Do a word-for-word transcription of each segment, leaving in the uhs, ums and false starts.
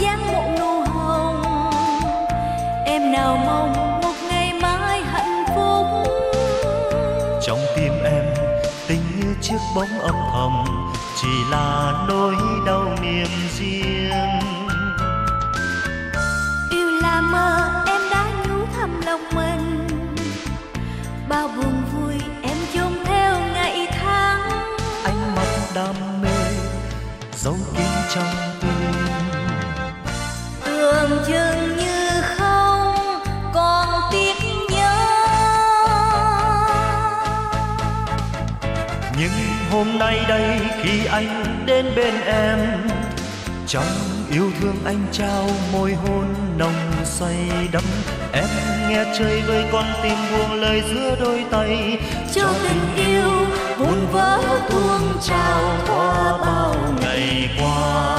dáng một nụ hồng. Em nào mong một ngày mai hạnh phúc. Trong tim em tình như chiếc bóng âm thầm, chỉ là nỗi đau niềm riêng. Yêu là mơ em đã nhủ thầm lòng mình, bao buồn vui em chôn theo ngày tháng. Ánh mắt đam mê dấu kín trong tim, tưởng chừng như không còn tiếc nhớ. nhưng hôm nay đây khi anh đến bên em, trong yêu thương anh trao môi hôn nồng say đắm. Em nghe chơi với con tim buông lời giữa đôi tay, Cho tình yêu vun vỡ tuôn trào qua bao ngày qua.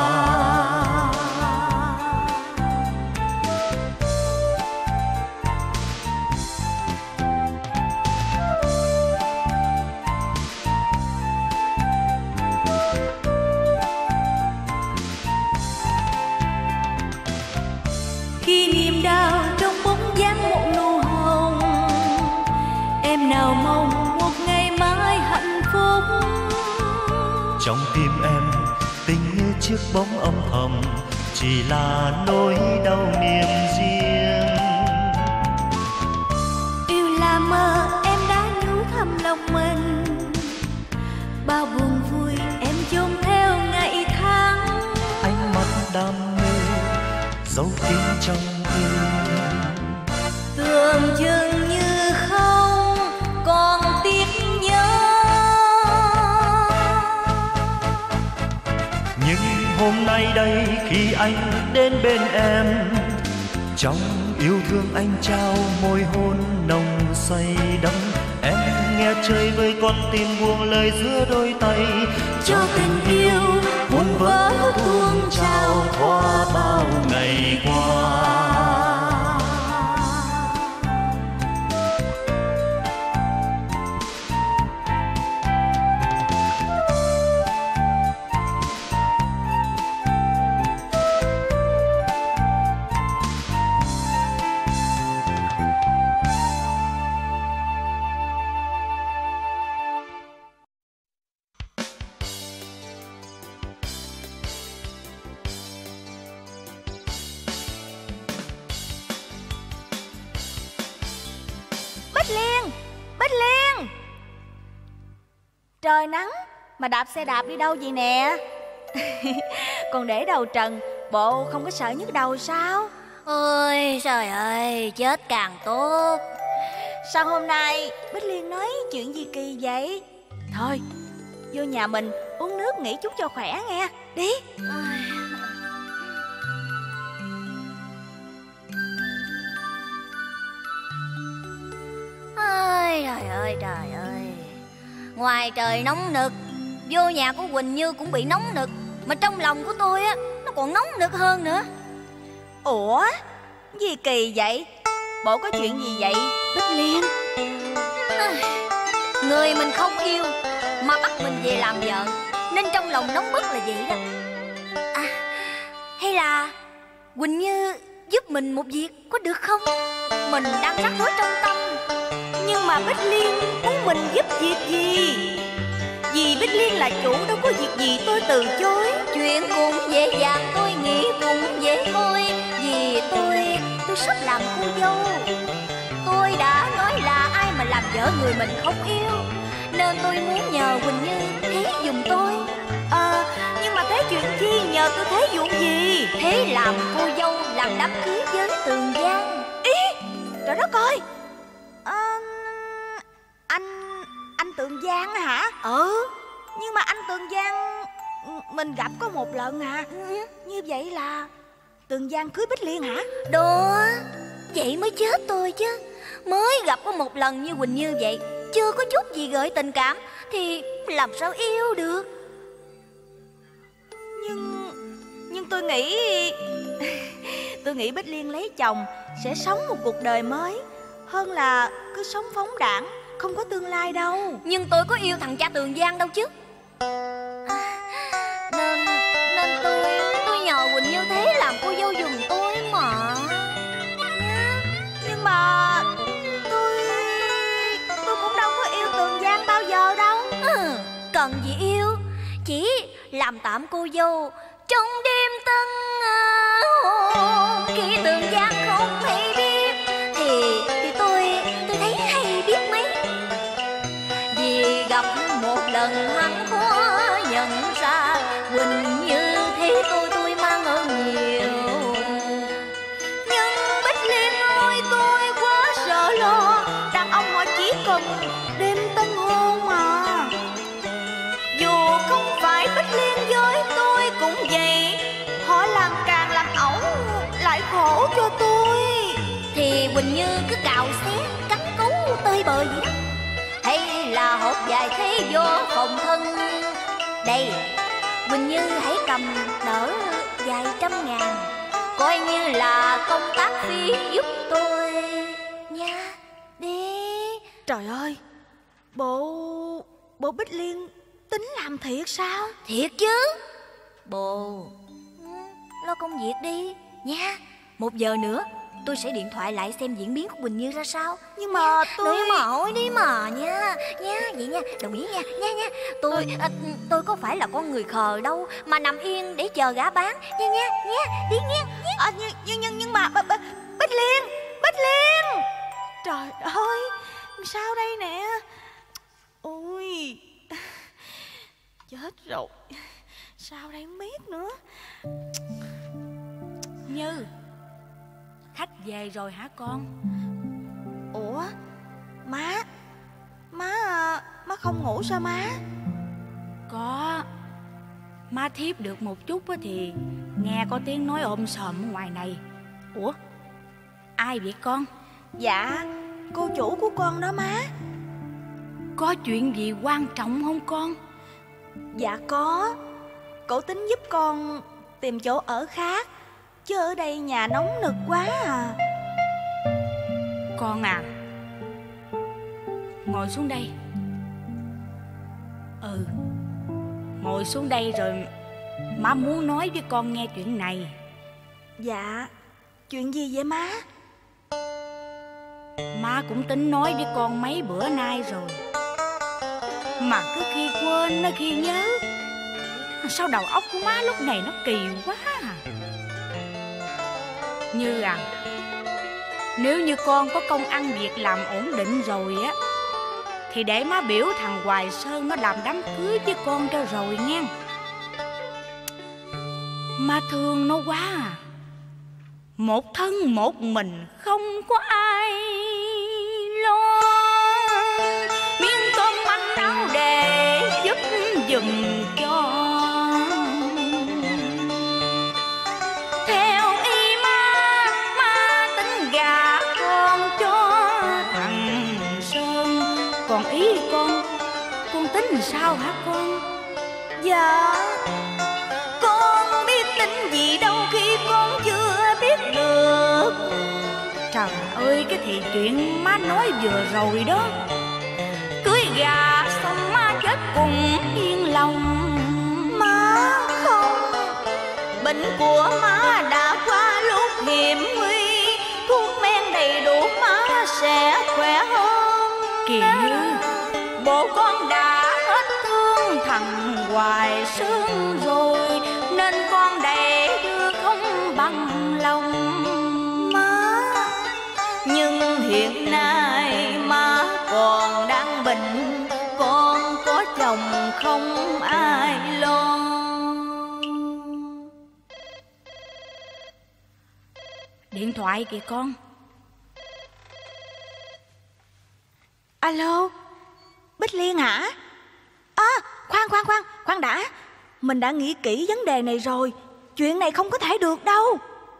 khi niềm đau trong bóng dáng một nụ hồng. Em nào mong một ngày mai hạnh phúc. Trong tim em tình như chiếc bóng âm thầm, chỉ là nỗi đau niềm riêng. Yêu là mơ em đã nhủ thầm lòng mình, bao buồn vui em chôn theo ngày tháng. Ánh mắt đam mê dấu kín trong tim, tưởng chừng như không còn tiếc nhớ. nhưng hôm nay đây khi anh đến bên em, trong yêu thương anh trao môi hôn nồng say đắm. Em nghe chơi với con tim buông lời giữa đôi tay, Cho tình yêu vun vỡ tuôn trào qua bao ngày qua. Bích Liên, Bích Liên. Trời nắng mà đạp xe đạp đi đâu vậy nè? Còn để đầu trần, bộ không có sợ nhức đầu sao? Ôi trời ơi, chết càng tốt. Sao hôm nay Bích Liên nói chuyện gì kỳ vậy? Thôi, vô nhà mình uống nước nghỉ chút cho khỏe nghe. Đi. Ôi trời ơi trời ơi, ngoài trời nóng nực, vô nhà của Quỳnh Như cũng bị nóng nực, mà trong lòng của tôi á, nó còn nóng nực hơn nữa. Ủa, gì kỳ vậy? Bộ có chuyện gì vậy Bích Liên? Người mình không yêu mà bắt mình về làm vợ, nên trong lòng nóng bức là vậy đó. À, hay là Quỳnh Như giúp mình một việc có được không? Mình đang rắc rối trong tâm. Nhưng mà Bích Liên muốn mình giúp việc gì? Vì Bích Liên là chủ, đâu có việc gì tôi từ chối. Chuyện cũng dễ dàng, tôi nghĩ cũng dễ thôi. Vì tôi, tôi sắp làm cô dâu. Tôi đã nói là ai mà làm vợ người mình không yêu, nên tôi muốn nhờ Quỳnh Như thế giùm tôi. Ờ, nhưng mà thế chuyện chi, nhờ tôi thế vụ gì? Thế làm cô dâu, làm đám cưới với Tường Giang. Ý, trời đất ơi. Ờ, anh, anh Tường Giang hả? Ừ. Nhưng mà anh Tường Giang mình gặp có một lần à. Như vậy là Tường Giang cưới Bích Liên hả? Đó, vậy mới chết tôi chứ. Mới gặp có một lần như Quỳnh Như vậy, chưa có chút gì gợi tình cảm, thì làm sao yêu được. Nhưng Nhưng tôi nghĩ tôi nghĩ Bích Liên lấy chồng sẽ sống một cuộc đời mới, hơn là cứ sống phóng đãng không có tương lai đâu. Nhưng tôi có yêu thằng cha Tường Giang đâu chứ. à, Nên Nên tôi Tôi nhờ Quỳnh Như thế làm cô cần gì yêu, chỉ làm tạm cô dâu trong đêm tân hôn. Khi tường gian không hay biết thì thì tôi tôi thấy hay biết mấy. Vì gặp một lần hắn khó nhận ra, Quỳnh Như thấy tôi tôi mang ơn nhiều. Nhưng Bích Liên ơi, tôi quá sợ lo. Đàn ông họ chỉ cần đêm tân hôn mà. Dù không phải Bích Liên với tôi cũng vậy, họ làm càng làm ẩu lại khổ cho tôi. Thì Quỳnh Như cứ cào xé cắn cấu tơi bời vậy đó. Hay là hột dài thế vô phòng thân. Đây, Quỳnh Như hãy cầm đỡ vài trăm ngàn, coi như là công tác phí giúp tôi nha. Đi. Trời ơi, bộ bộ Bích Liên tính làm thiệt sao? Thiệt chứ. Bồ, lo công việc đi nha. Một giờ nữa tôi sẽ điện thoại lại xem diễn biến của Quỳnh Như ra sao. Nhưng mà tôi... Nói mà hỏi đi mà nha. Nha, vậy nha, đồng ý nha. Nha nha. Tôi à, tôi có phải là con người khờ đâu mà nằm yên để chờ gã bán. Nha nha, nha, đi nha, nha. À, nhưng, nhưng, nhưng, nhưng mà b, b, Bích Liên, Bích Liên. Trời ơi, sao đây nè. Ôi, chết rồi. Sao đây biết nữa. Như, khách về rồi hả con? Ủa, má, má, má không ngủ sao má? Có. Má thiếp được một chút thì nghe có tiếng nói ôm sòm ở ngoài này. Ủa, ai vậy con? Dạ, cô chủ của con đó má. Có chuyện gì quan trọng không con? Dạ có. Cổ tính giúp con tìm chỗ ở khác, chứ ở đây nhà nóng nực quá à. Con à, ngồi xuống đây. Ừ, ngồi xuống đây rồi má muốn nói với con nghe chuyện này. Dạ, chuyện gì vậy má? Má cũng tính nói với con mấy bữa nay rồi, mà cứ khi quên nó khi nhớ. Sao đầu óc của má lúc này nó kỳ quá à. Như à, nếu như con có công ăn việc làm ổn định rồi á, thì để má biểu thằng Hoài Sơn nó làm đám cưới với con cho rồi nghe. Má thương nó quá à. Một thân một mình không có ai lo, miếng tôm ăn áo để giúp giùm cho. Theo ý má, má tính gà con cho thằng Sơn. Còn ý con, con tính sao hả con? Dạ, con biết tính gì đâu khi con chưa biết được. Trời ơi, cái thì chuyện má nói vừa rồi đó. Cưới gà xong má chết cùng yên lòng. Má không, bệnh của má đã qua lúc hiểm nguy, thuốc men đầy đủ má sẽ khỏe hơn. Kìa Như, bộ con đã hết thương thằng Hoài Sơn rồi, nên con để đưa không bằng lòng. Má, nhưng hiện nay má còn đang bệnh, con có chồng không ai lo. Điện thoại kìa con. Alo, Bích Liên hả? À, khoan khoan khoan, khoan đã. Mình đã nghĩ kỹ vấn đề này rồi. Chuyện này không có thể được đâu.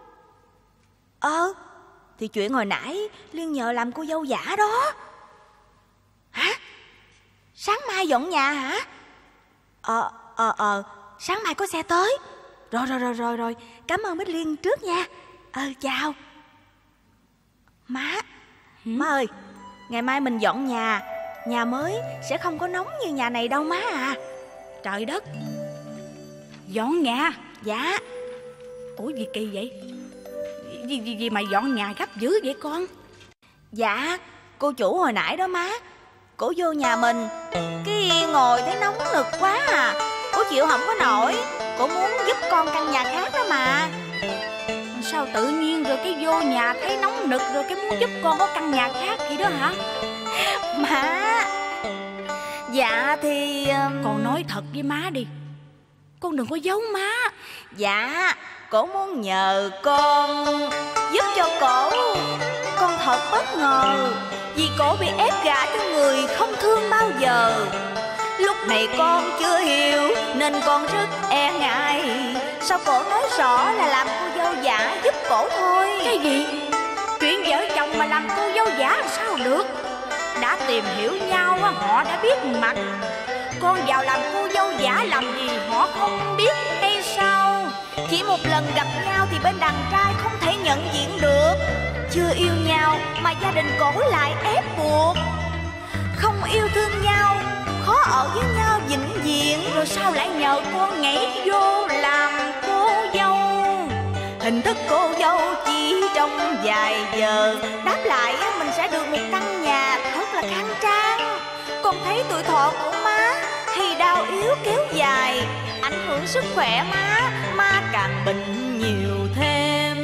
Ờ, thì chuyện hồi nãy Liên nhờ làm cô dâu giả đó. Hả? Sáng mai dọn nhà hả? Ờ, ờ, ờ, sáng mai có xe tới. Rồi, rồi, rồi, rồi, rồi. Cảm ơn Bích Liên trước nha. Ờ, chào. Má, ừ? má ơi, ngày mai mình dọn nhà. Nhà mới sẽ không có nóng như nhà này đâu má à. Trời đất, dọn nhà? Dạ. Ủa gì kỳ vậy? Gì, gì, gì mà dọn nhà gấp dữ vậy con? Dạ, cô chủ hồi nãy đó má, Cổ vô nhà mình, cái ngồi thấy nóng nực quá à. Cổ chịu không có nổi. Cổ muốn giúp con căn nhà khác đó mà. Sao tự nhiên rồi cái vô nhà thấy nóng nực rồi cái muốn giúp con có căn nhà khác vậy đó hả? Má, dạ thì... Con nói thật với má đi, con đừng có giấu má. Dạ, cổ muốn nhờ con giúp cho cổ. Con thật bất ngờ, vì cổ bị ép gả cho người không thương bao giờ. Lúc này con chưa hiểu nên con rất e ngại. Sao cổ nói rõ là làm cô dâu giả giúp cổ thôi? Cái gì? Chuyện vợ chồng mà làm cô dâu giả làm sao được? Đã tìm hiểu nhau họ đã biết mặt. Con vào làm cô dâu giả làm gì họ không biết hay sao? Chỉ một lần gặp nhau thì bên đàn trai không thể nhận diện được. Chưa yêu nhau mà gia đình cổ lại ép buộc. Không yêu thương nhau, khó ở với nhau vĩnh viễn. Rồi sao lại nhờ con nhảy vô làm cô dâu? Hình thức cô dâu chỉ trong vài giờ, đáp lại mình sẽ được một căn nhà thật là khang trang. Con thấy tuổi thọ của má thì đau yếu kéo dài, ảnh hưởng sức khỏe má, má càng bệnh nhiều thêm.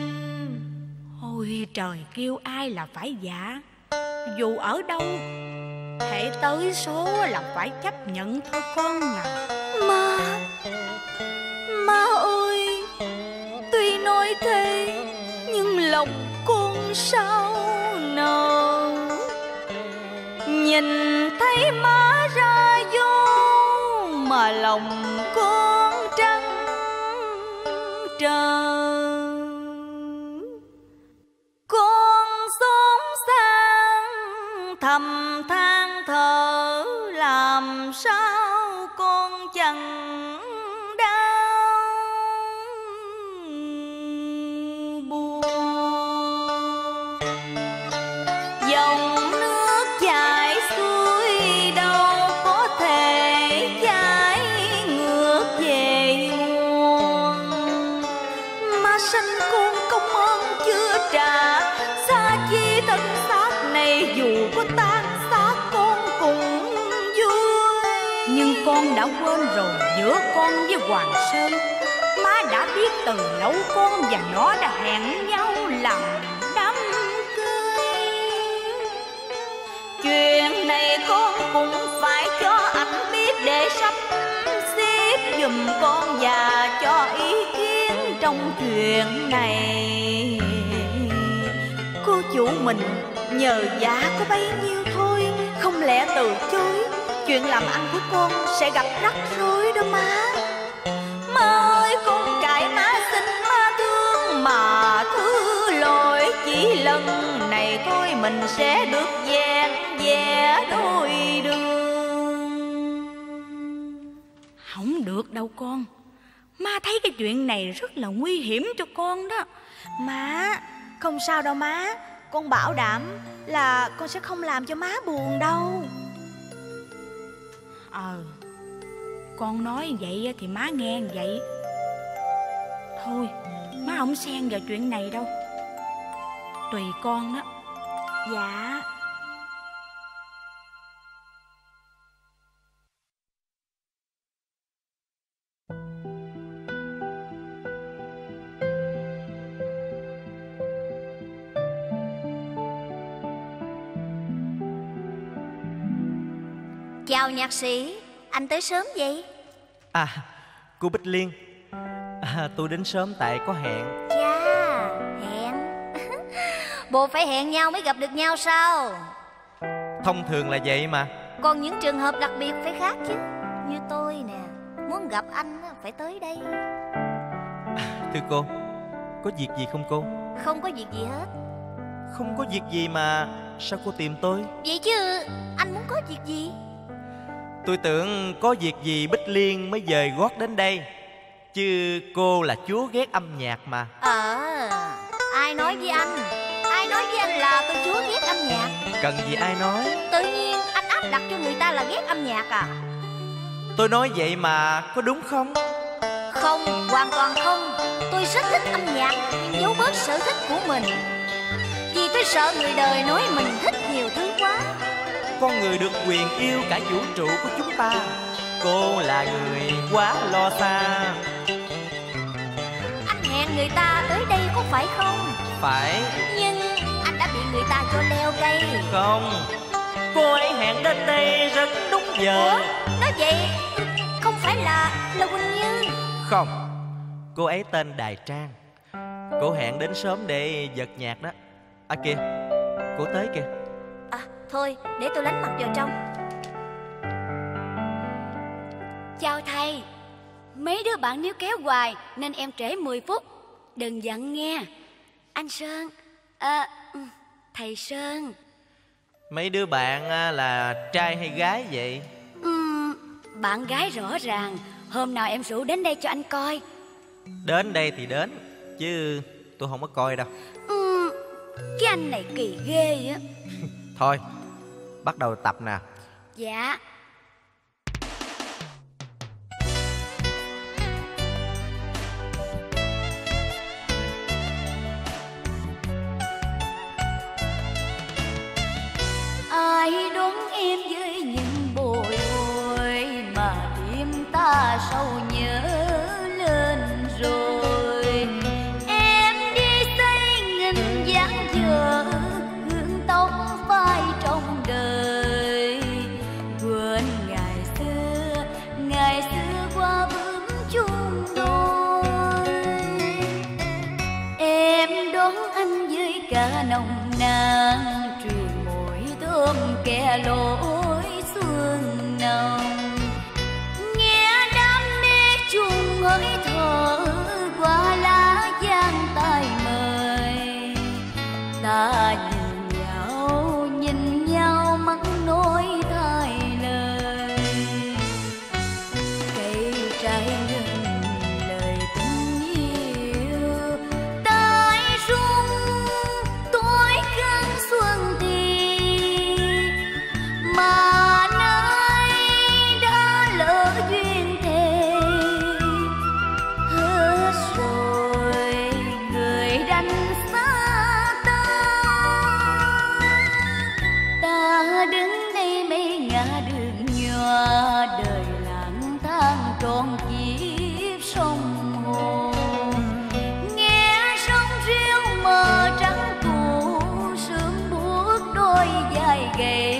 Ôi trời, kêu ai là phải dạ. Dù ở đâu hễ tới số là phải chấp nhận thôi con à. Má, má ơi, tuy nói thế nhưng lòng con sao nào nhìn thấy má ra vô mà lòng con trắng trờ. Con xốn sang thầm than thở, làm sao con chẳng đau buồn. Dòng nước chảy xuôi đâu có thể chảy ngược về nguồn. Má sanh con công ơn chưa trả, xa chi thân xác này dù có tan xác con cũng vui. Nhưng con đã quên rồi, giữa con với Hoàng Sơn, má đã biết từ lâu con và nó đã hẹn nhau làm đám cưới. Chuyện này con cũng phải cho anh biết để sắp xếp giùm con và cho ý kiến trong chuyện này. Cô chủ mình nhờ giá có bấy nhiêu thôi, không lẽ từ chối. Chuyện làm ăn của con sẽ gặp rắc rối đó má. Má ơi, con cãi má xin má thương mà thứ lỗi. Chỉ lần này thôi mình sẽ được vẹn vẽ đôi đường. Không được đâu con, má thấy cái chuyện này rất là nguy hiểm cho con đó. Má, không sao đâu má. Con bảo đảm là con sẽ không làm cho má buồn đâu. Ờ, con nói vậy thì má nghe vậy. Thôi, má không xen vào chuyện này đâu, tùy con đó. Dạ. Chào nhạc sĩ, anh tới sớm vậy? À, cô Bích Liên, à, tôi đến sớm tại có hẹn. Chà, hẹn. Bộ phải hẹn nhau mới gặp được nhau sao? Thông thường là vậy mà. Còn những trường hợp đặc biệt phải khác chứ. Như tôi nè, muốn gặp anh phải tới đây. À, thưa cô, có việc gì không cô? Không có việc gì hết. Không có việc gì mà sao cô tìm tôi? Vậy chứ anh muốn có việc gì? Tôi tưởng có việc gì Bích Liên mới dời gót đến đây, chứ cô là chúa ghét âm nhạc mà. Ờ, ai nói với anh? Ai nói với anh là tôi chúa ghét âm nhạc? Cần gì ai nói? Tự nhiên anh áp đặt cho người ta là ghét âm nhạc à? Tôi nói vậy mà, có đúng không? Không, hoàn toàn không. Tôi rất thích âm nhạc, nhưng giấu bớt sở thích của mình. Vì tôi sợ người đời nói mình thích nhiều thứ quá. con người được quyền yêu cả vũ trụ của chúng ta. Cô là người quá lo xa. Anh hẹn người ta tới đây có phải không? Phải. Nhưng anh đã bị người ta cho leo cây. Không, cô ấy hẹn đến đây rất đúng giờ. Ủa, nói vậy không phải là là Quỳnh Như? Không, cô ấy tên Đài Trang. Cô hẹn đến sớm để giật nhạc đó. À kìa, cô tới kìa. À thôi, để tôi lánh mặt vào trong. Chào thầy. Mấy đứa bạn níu kéo hoài nên em trễ mười phút. Đừng giận nghe. Anh Sơn, à, thầy Sơn. Mấy đứa bạn là trai hay gái vậy? Uhm, bạn gái rõ ràng. Hôm nào em rủ đến đây cho anh coi. Đến đây thì đến, chứ tôi không có coi đâu. Uhm, cái anh này kỳ ghê á. Thôi, bắt đầu tập nè. Dạ. Ai đón em với những bồi hồi mà tim ta sâu nhớ lên rồi. Em đi xây nghìn dáng dở hương tóc phai trong đời. Quên ngày xưa, ngày xưa qua bướm chung đôi. Em đón anh với cả nồng nàn thơm kẻ lối xuân nồng. Nghe đam mê chung hơi thở qua lá giang tay mời. Ta nhìn nhau, nhìn nhau mắt nói thay lời. Cây trái ngừng lời tình yêu. Tai rung tôi cơn xuân mà nay đã lỡ duyên thề. Hết rồi người đành xa ta. Ta đứng đây mấy ngã đường nhòa. Đời lang thang tròn kiếp sông hồ. Nghe sông reo mờ trắng cũ. Sương buốt đôi vai gầy.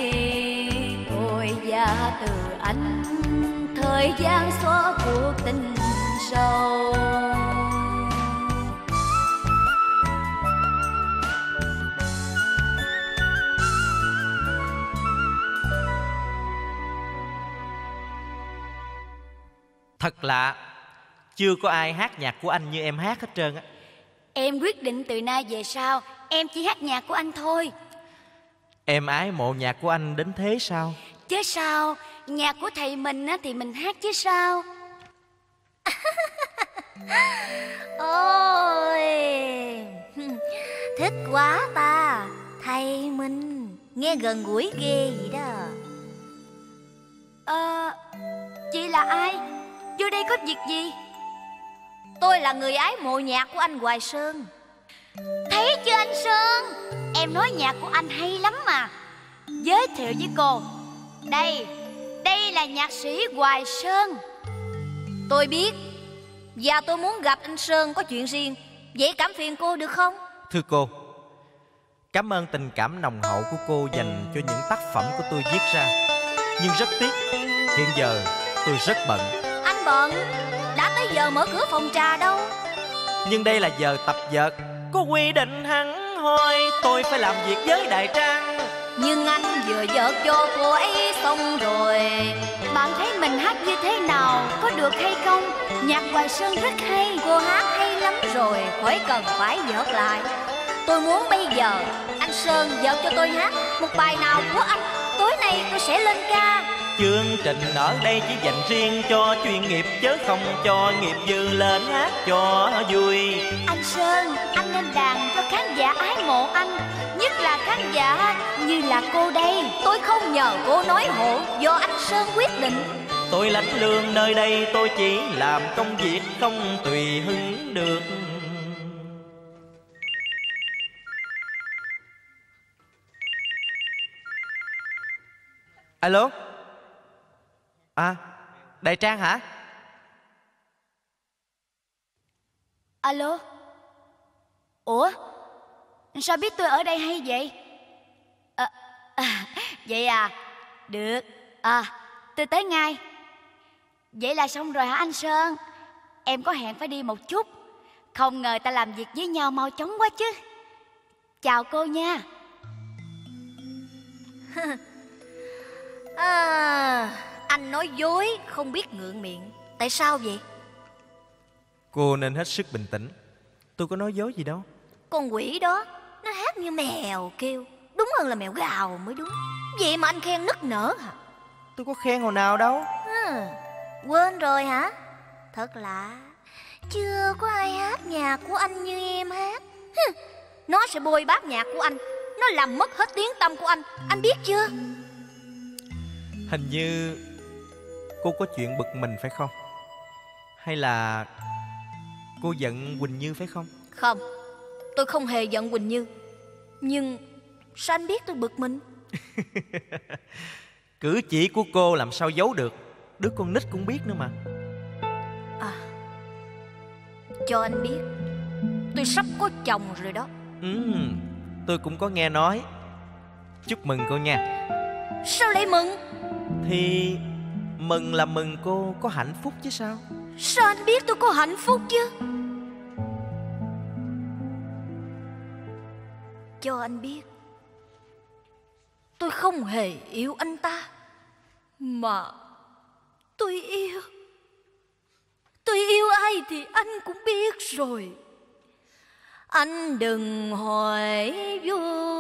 Và từ anh thời gian xóa cuộc tình sâu. Thật lạ, chưa có ai hát nhạc của anh như em hát hết trơn á. Em quyết định từ nay về sau em chỉ hát nhạc của anh thôi. Em ái mộ nhạc của anh đến thế sao? Chứ sao, nhạc của thầy mình á thì mình hát chứ sao. Ôi, thích quá ta. Thầy mình nghe gần gũi ghê vậy đó. Ờ, chị là ai? Vô đây có việc gì? Tôi là người ái mộ nhạc của anh Hoài Sơn. Thấy chưa anh Sơn, em nói nhạc của anh hay lắm mà. Giới thiệu với cô. Đây, đây là nhạc sĩ Hoài Sơn. Tôi biết. Và tôi muốn gặp anh Sơn có chuyện riêng. Vậy cảm phiền cô được không? Thưa cô, cảm ơn tình cảm nồng hậu của cô dành cho những tác phẩm của tôi viết ra. Nhưng rất tiếc, hiện giờ tôi rất bận. Anh bận? Đã tới giờ mở cửa phòng trà đâu. Nhưng đây là giờ tập vợt, có quy định hẳn hoi. Tôi phải làm việc với Đại Trang. Nhưng anh vừa vợt cho cô ấy xong rồi. Bạn thấy mình hát như thế nào, có được hay không? Nhạc Hoài Sơn rất hay. Cô hát hay lắm rồi, khỏi cần phải vợt lại. Tôi muốn bây giờ anh Sơn vợt cho tôi hát một bài nào của anh. Tối nay tôi sẽ lên ca. Chương trình ở đây chỉ dành riêng cho chuyên nghiệp, chứ không cho nghiệp dư lên hát cho vui. Anh Sơn, anh nên đàn cho khán giả ái mộ anh, nhất là khán giả như là cô đây. Tôi không nhờ cô nói hộ, do anh Sơn quyết định. Tôi lãnh lương nơi đây, tôi chỉ làm công việc không tùy hứng được. Alo. À, Đại Trang hả? Alo. Ủa, sao biết tôi ở đây hay vậy? À, à, vậy à? Được. À, tôi tới ngay. Vậy là xong rồi hả anh Sơn? Em có hẹn phải đi một chút. Không ngờ ta làm việc với nhau mau chóng quá chứ. Chào cô nha. À, anh nói dối không biết ngượng miệng. Tại sao vậy? Cô nên hết sức bình tĩnh. Tôi có nói dối gì đâu. Con quỷ đó nó hát như mèo kêu, đúng hơn là mèo gào mới đúng. Vậy mà anh khen nức nở hả? Tôi có khen hồi nào đâu. À, quên rồi hả? Thật lạ, chưa có ai hát nhạc của anh như em hát. Hừ, nó sẽ bôi bác nhạc của anh, nó làm mất hết tiếng tăm của anh. Anh biết chưa? Hình như cô có chuyện bực mình phải không? Hay là cô giận Quỳnh Như phải không? Không, tôi không hề giận Quỳnh Như. Nhưng sao anh biết tôi bực mình? Cử chỉ của cô làm sao giấu được. Đứa con nít cũng biết nữa mà. À, cho anh biết, tôi sắp có chồng rồi đó. Ừ, tôi cũng có nghe nói. Chúc mừng cô nha. Sao lại mừng? Thì mừng là mừng cô có hạnh phúc chứ sao. Sao anh biết tôi có hạnh phúc chứ? Cho anh biết, tôi không hề yêu anh ta, mà tôi yêu. Tôi yêu ai thì anh cũng biết rồi. Anh đừng hỏi vô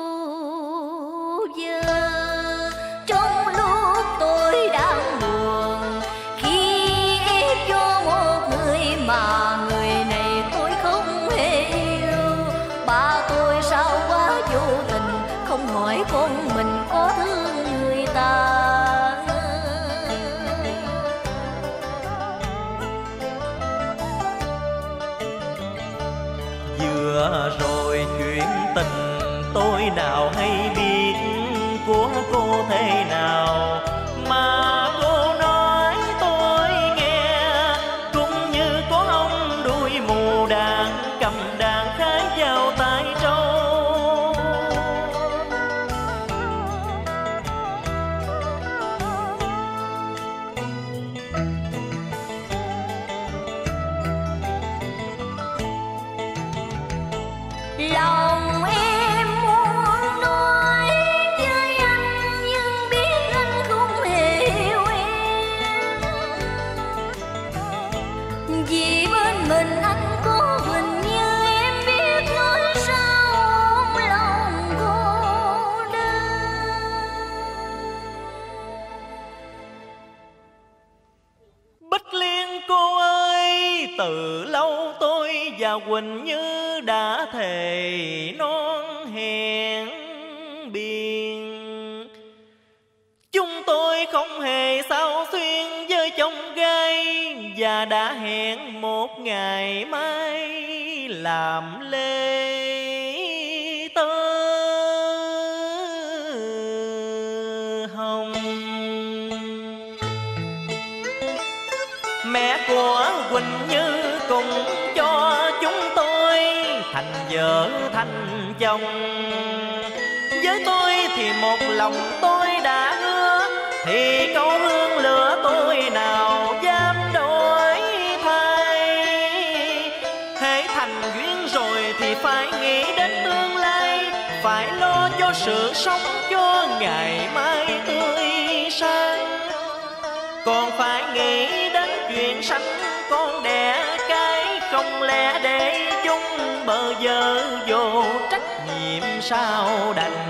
vơ trong lúc tôi đang buồn, khi em cho một người mà người này tôi không hề yêu. Ba tôi sao quá vô tình, không hỏi con mình có thương người ta. Vừa rồi chuyện tình tôi nào hay biết của cô thế nào, mà cô nói tôi nghe cũng như có ông đuôi mù đàn cầm đàn khái vào tay trâu. Lòng em muốn nói với anh, nhưng biết anh không hề yêu em. Vì bên mình anh có Quỳnh Như, em biết nói sao ôm lòng cô đơn. Bích Liên cô ơi, từ lâu tôi và Quỳnh Như đã thề non hẹn biên. Chúng tôi không hề sao xuyên với chồng gái, và đã hẹn một ngày mai làm lễ tơ hồng. Mẹ của Quỳnh Như cùng cho chúng tôi thành vợ thành chồng. Với tôi thì một lòng tôi đã hứa, thì câu hương lửa tôi nào dám đổi thay. Hễ thành duyên rồi thì phải nghĩ đến tương lai, phải lo cho sự sống cho ngày mai tươi sáng. Còn phải nghĩ đến chuyện sanh con đẻ cái, không lẽ để chúng bờ vơ vô trách nhiệm sao đành.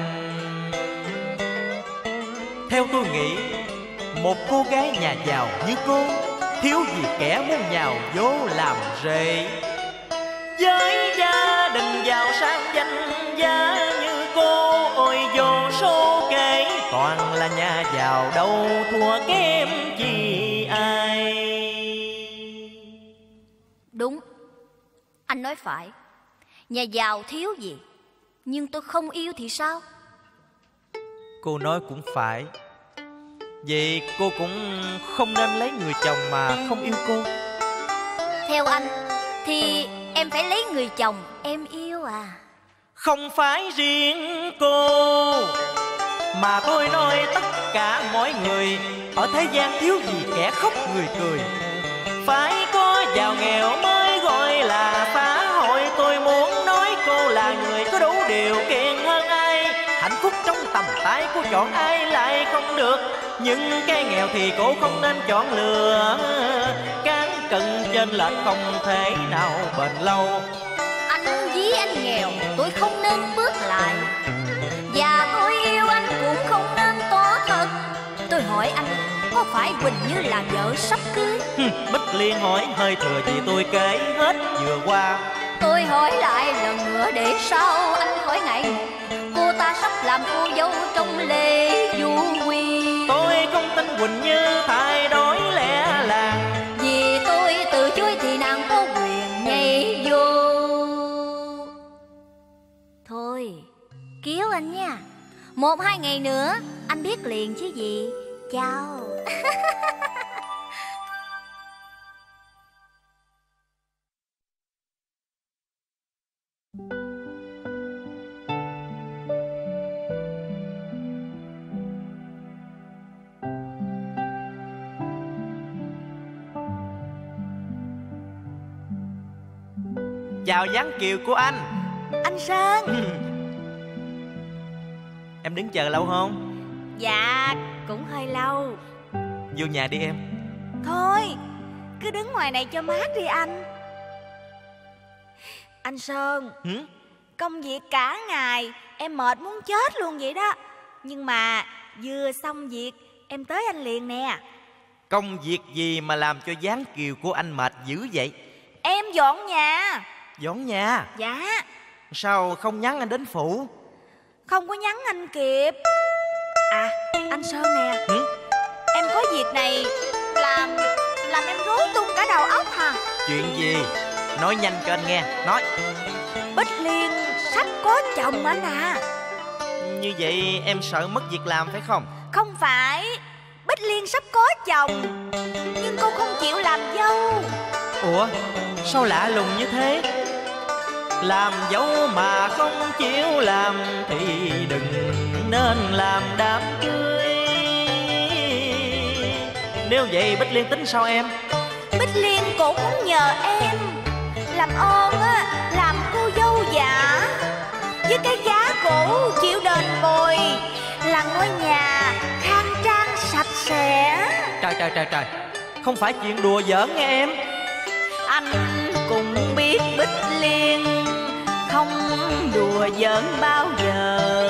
Theo tôi nghĩ, một cô gái nhà giàu như cô thiếu gì kẻ muốn nhào vô làm rể. Với gia đình giàu sang danh giá như cô, ôi vô số kể Toàn là nhà giàu đâu thua kém chi ai. Đúng, anh nói phải. Nhà giàu thiếu gì, nhưng tôi không yêu thì sao? Cô nói cũng phải. Vậy cô cũng không nên lấy người chồng mà không yêu cô. Theo anh thì em phải lấy người chồng em yêu à? Không phải riêng cô, mà tôi nói tất cả mọi người. Ở thế gian thiếu gì kẻ khóc người cười. Phải có giàu nghèo mới gọi là xã hội. Tôi muốn nói cô là người có đủ điều kiện hơn ai. Hạnh phúc trong tầm tay cô chọn ai lại không được. Nhưng cái nghèo thì cô không nên chọn lừa. Cán cân trên lệch không thể nào bền lâu. Anh ví anh nghèo tôi không nên bước lại. Và tôi yêu anh cũng không nên tỏ thật. Tôi hỏi anh, có phải Quỳnh Như là vợ sắp cưới? Bích Liên hỏi hơi thừa vì tôi kể hết vừa qua. Tôi hỏi lại lần nữa để sau anh khỏi ngại ngùng. Cô ta sắp làm cô dâu trong lễ du quy. Tôi không tin Quỳnh Như thay đổi lẽ làng. Vì tôi từ chối thì nàng có quyền nhảy vô. Thôi cứu anh nha. Một hai ngày nữa anh biết liền chứ gì. Chào. Chào dáng kiều của anh. Anh Sơn. Em đứng chờ lâu không? Dạ cũng hơi lâu. Vô nhà đi em. Thôi cứ đứng ngoài này cho mát đi anh. Anh Sơn. Hử? Công việc cả ngày em mệt muốn chết luôn vậy đó. Nhưng mà vừa xong việc em tới anh liền nè. Công việc gì mà làm cho dáng kiều của anh mệt dữ vậy? Em dọn nhà. Dọn nhà? Dạ. Sao không nhắn anh đến phụ? Không có nhắn anh kịp. À anh Sơn nè. Hử? Em có việc này làm Làm em rối tung cả đầu óc hả? Chuyện gì? Nói nhanh cho anh nghe. Nói. Bích Liên sắp có chồng anh à. Như vậy em sợ mất việc làm phải không? Không phải. Bích Liên sắp có chồng, nhưng cô không chịu làm dâu. Ủa sao lạ lùng như thế? Làm dâu mà không chịu làm thì đừng nên làm đám cưới. Nếu vậy Bích Liên tính sao em? Bích Liên cũng muốn nhờ em làm ơn á, làm cô dâu giả với cái giá cũ chịu đền bồi, là ngôi nhà khang trang sạch sẽ. Trời trời trời trời, không phải chuyện đùa giỡn nghe em. Anh cũng biết Bích Liên không đùa giỡn bao giờ.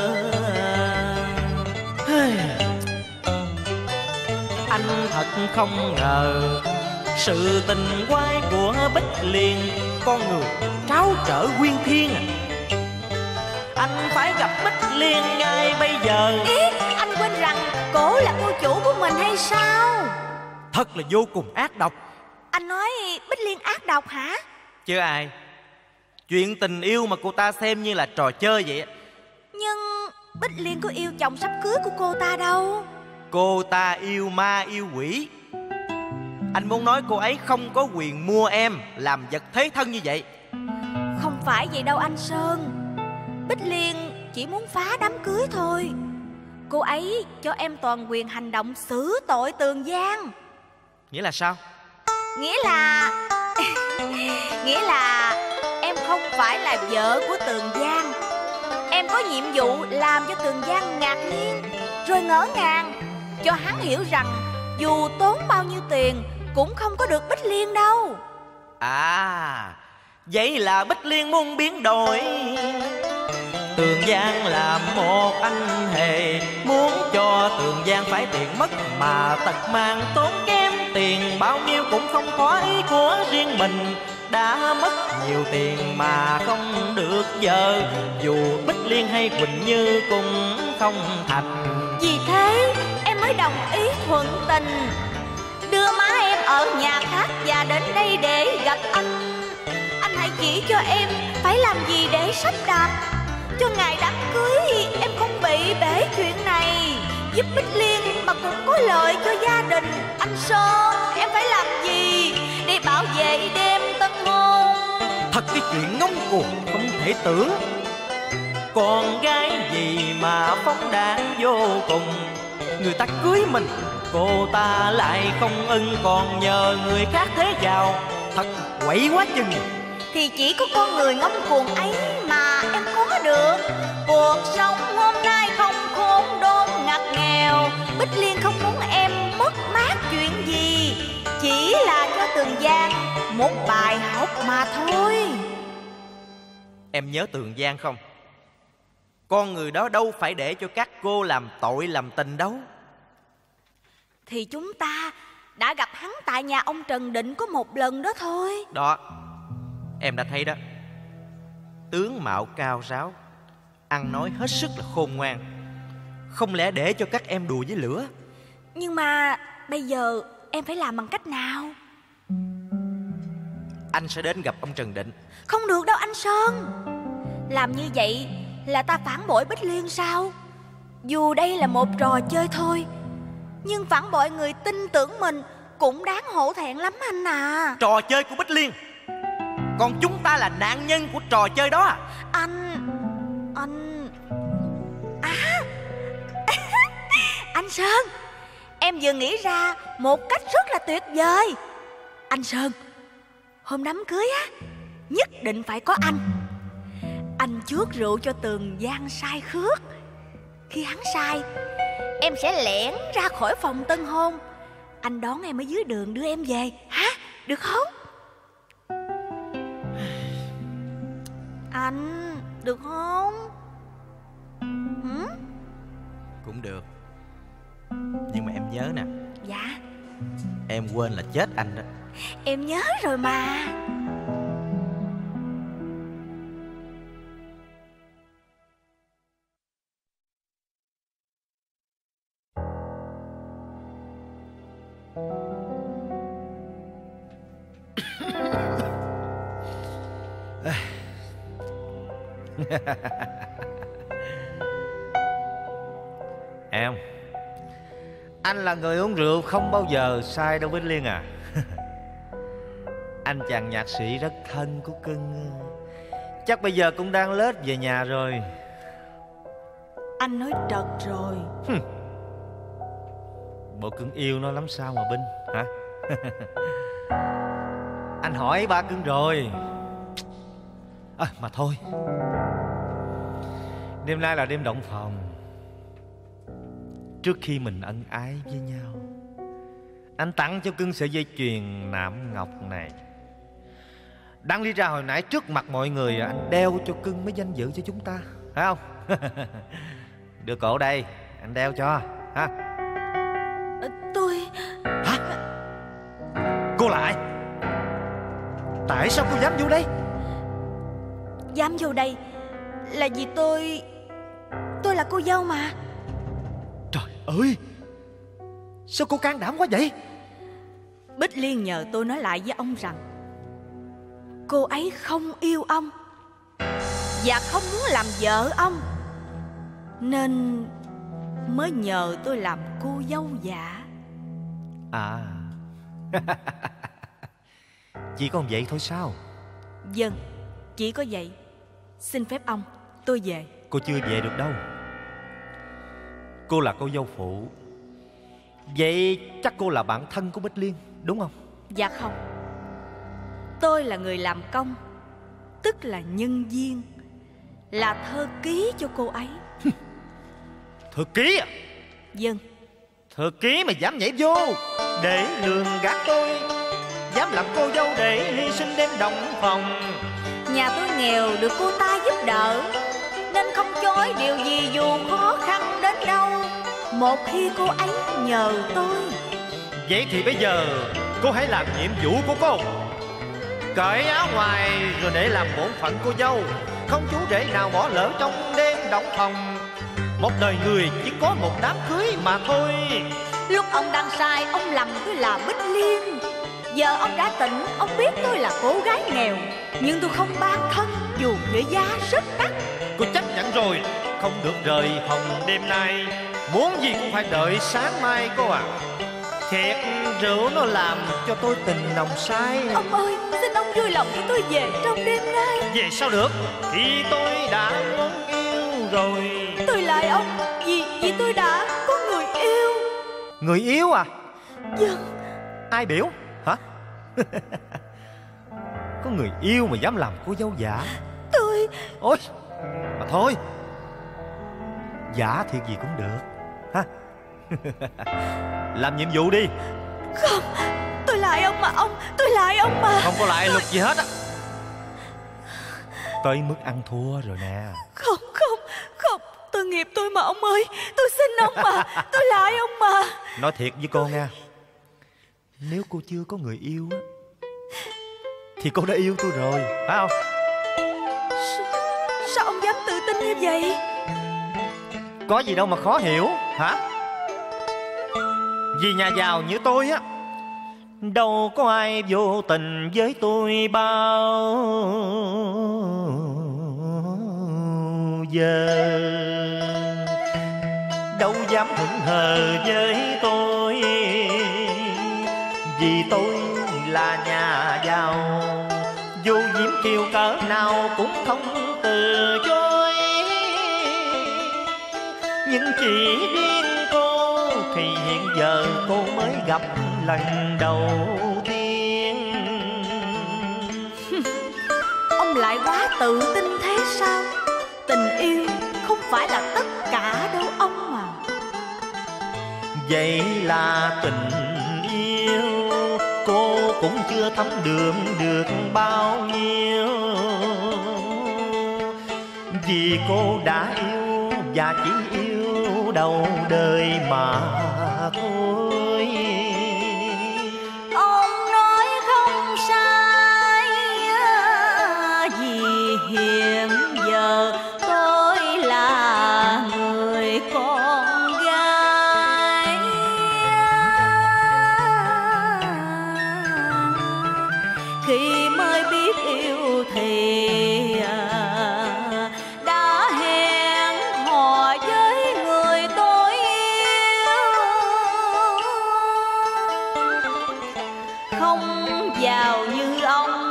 Anh thật không ngờ sự tình quái của Bích Liên, con người tráo trở nguyên thiên à. Anh phải gặp Bích Liên ngay bây giờ. Ý, anh quên rằng cổ là cô chủ của mình hay sao? Thật là vô cùng ác độc. Anh nói Bích Liên ác độc hả? Chứ ai. Chuyện tình yêu mà cô ta xem như là trò chơi vậy á. Nhưng Bích Liên có yêu chồng sắp cưới của cô ta đâu. Cô ta yêu ma yêu quỷ. Anh muốn nói cô ấy không có quyền mua em làm vật thế thân như vậy. Không phải vậy đâu anh Sơn. Bích Liên chỉ muốn phá đám cưới thôi. Cô ấy cho em toàn quyền hành động xử tội Tường Giang. Nghĩa là sao? Nghĩa là Nghĩa là em không phải là vợ của Tường Giang. Em có nhiệm vụ làm cho Tường Giang ngạc nhiên rồi ngỡ ngàng, cho hắn hiểu rằng dù tốn bao nhiêu tiền cũng không có được Bích Liên đâu. À, vậy là Bích Liên muốn biến đổi. Tường Giang là một anh hề, muốn cho Tường Giang phải tiền mất mà tật mang tốn kém. Tiền bao nhiêu cũng không có ý của riêng mình. Đã mất nhiều tiền mà không được vợ, dù Bích Liên hay Quỳnh Như cũng không thành. Vì thế em mới đồng ý thuận tình đưa má em ở nhà khác và đến đây để gặp anh. Anh hãy chỉ cho em phải làm gì để sắp đặt cho ngày đám cưới em không bị bể chuyện này, giúp Bích Liên mà cũng có lợi cho gia đình. Anh Sơn, em phải làm gì để bảo vệ đêm tân hôn? Thật cái chuyện ngông cuồng không thể tưởng. Con gái gì mà phóng đãng vô cùng. Người ta cưới mình, cô ta lại không ưng, còn nhờ người khác thế vào. Thật quậy quá chừng. Thì chỉ có con người ngông cuồng ấy mà em có được. Cuộc sống hôm nay không khốn đốn ngặt nghèo. Bích Liên không muốn em mất mát chuyện gì, chỉ là cho Tường Giang một bài học mà thôi. Em nhớ Tường Giang không? Con người đó đâu phải để cho các cô làm tội làm tình đâu. Thì chúng ta đã gặp hắn tại nhà ông Trần Định có một lần đó thôi. Đó, em đã thấy đó. Tướng mạo cao ráo, ăn nói hết sức là khôn ngoan. Không lẽ để cho các em đùa với lửa? Nhưng mà bây giờ em phải làm bằng cách nào? Anh sẽ đến gặp ông Trần Định. Không được đâu anh Sơn. Làm như vậy là ta phản bội Bích Liên sao? Dù đây là một trò chơi thôi, nhưng phản bội người tin tưởng mình cũng đáng hổ thẹn lắm anh à. Trò chơi của Bích Liên, còn chúng ta là nạn nhân của trò chơi đó à? Anh... Anh... À Anh Sơn, em vừa nghĩ ra một cách rất là tuyệt vời. Anh Sơn, hôm đám cưới á, nhất định phải có anh. Anh chuốc rượu cho Tường Giang say khước. Khi hắn say, em sẽ lẻn ra khỏi phòng tân hôn. Anh đón em ở dưới đường đưa em về, hả? Được không? Anh, được không? Hử? Cũng được. Nhưng mà em nhớ nè. Dạ. Em quên là chết anh đó. Em nhớ rồi mà. Em, anh là người uống rượu không bao giờ sai đâu Bích Liên à. Anh chàng nhạc sĩ rất thân của cưng, chắc bây giờ cũng đang lết về nhà rồi. Anh nói trật rồi. Bộ cưng yêu nó lắm sao mà Binh hả? Anh hỏi ba cưng rồi. À, mà thôi, đêm nay là đêm động phòng. Trước khi mình ân ái với nhau, anh tặng cho cưng sợi dây chuyền nạm ngọc này. Đang đi ra hồi nãy trước mặt mọi người, anh đeo cho cưng mới danh dự cho chúng ta, phải không? Đưa cổ đây, anh đeo cho ha. Tôi... Hả? Cô là ai? Tại sao cô dám vô đây? Dám vô đây là vì tôi... Tôi là cô dâu mà. Trời ơi, sao cô can đảm quá vậy? Bích Liên nhờ tôi nói lại với ông rằng cô ấy không yêu ông và không muốn làm vợ ông, nên mới nhờ tôi làm cô dâu dạ. À. Chỉ còn vậy thôi sao? Vâng, chỉ có vậy. Xin phép ông, tôi về. Cô chưa về được đâu. Cô là cô dâu phụ, vậy chắc cô là bạn thân của Bích Liên, đúng không? Dạ không. Tôi là người làm công, tức là nhân viên, là thơ ký cho cô ấy. Thư ký à? Vâng. Thư ký mà dám nhảy vô để lường gạt tôi, dám làm cô dâu để hy sinh đêm động phòng. Nhà tôi nghèo được cô ta giúp đỡ, nên không chối điều gì dù khó khăn đến đâu, một khi cô ấy nhờ tôi. Vậy thì bây giờ cô hãy làm nhiệm vụ của cô, cởi áo ngoài rồi để làm bổn phận cô dâu, không chú rể nào bỏ lỡ trong đêm động phòng. Một đời người chỉ có một đám cưới mà thôi. Lúc ông đang sai, ông lầm tôi là Bích Liên. Giờ ông đã tỉnh, ông biết tôi là cô gái nghèo, nhưng tôi không ban thân dù với giá rất đắt. Cô chấp nhận rồi, không được rời phòng đêm nay. Muốn gì cũng phải đợi sáng mai cô à. Thiệt, rượu nó làm cho tôi tình nồng say. Ông ơi, xin ông vui lòng cho tôi về trong đêm nay. Về sao được, thì tôi đã muốn yêu rồi. Tôi lại ông, vì vì tôi đã có người yêu. Người yêu à? Vâng. Ai biểu hả? Có người yêu mà dám làm cô dâu giả? Tôi... Ôi, mà thôi, giả thiệt gì cũng được ha. Làm nhiệm vụ đi. Không, tôi lại ông mà ông, tôi lại ông mà. Không có lại lục gì hết á. Tới mức ăn thua rồi nè. Không, không, không, tôi nghiệp tôi mà ông ơi. Tôi xin ông mà, tôi lại ông mà. Nói thiệt với cô nha, nếu cô chưa có người yêu á thì cô đã yêu tôi rồi, phải không? Sao, sao ông dám tự tin như vậy? Có gì đâu mà khó hiểu hả? Vì nhà giàu như tôi á, đâu có ai vô tình với tôi bao giờ. Đâu dám hững hờ với tôi, vì tôi là nhà giàu. Vô diễm kiều cỡ nào cũng không từ chối. Nhưng chỉ riêng cô thì hiện giờ cô mới gặp lần đầu tiên. Ông lại quá tự tin thế sao? Tình yêu không phải là tất cả đâu ông mà. Vậy là tình yêu cô cũng chưa thấm đượm được bao nhiêu. Vì cô đã yêu và chỉ yêu đầu đời mà thôi. Ông nói không sai, vì hiện giờ tôi là người con gái. Khi mới biết yêu thì đã hẹn hò với người tôi yêu. Không giàu như ông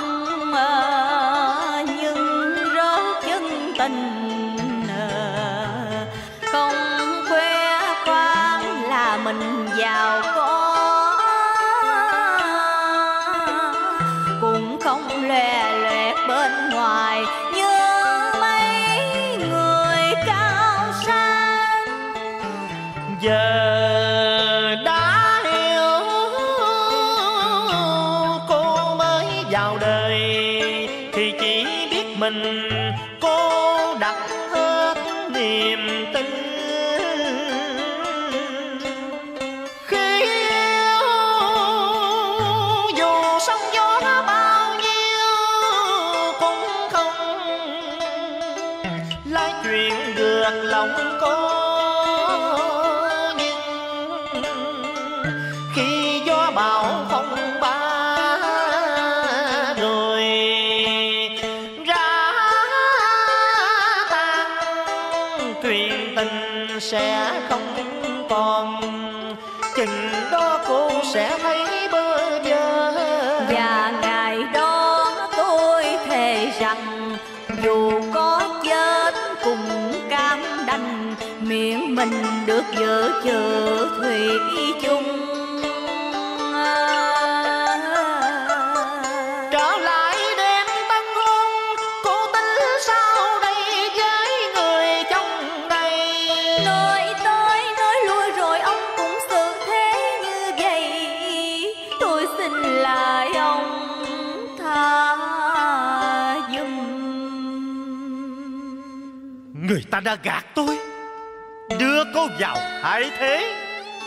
nhưng rất chân tình, không khoe khoang là mình giàu có, cũng không lè loẹt bên ngoài như mấy người cao sang. Giờ đã hiểu cô mới vào đời thì chỉ biết mình cô đặt hết niềm tin. Khi yêu dù sóng gió bao nhiêu cũng không lái chuyện được lòng cô. Khi gió bão phong ba rồi ra tan, thuyền tình sẽ không còn. Chừng đó cô sẽ thấy bơ vơ. Và ngày đó tôi thề rằng dù có chết cùng cam đành, miệng mình được vợ chợ thủy chung. Trở lại đêm tân hôn, cô tính sao đây với người trong đây? Nói tới nói lui rồi ông cũng xử thế như vậy. Tôi xin lại ông tha giùm. Người ta đã gạt tôi, đưa cô vào hại thế.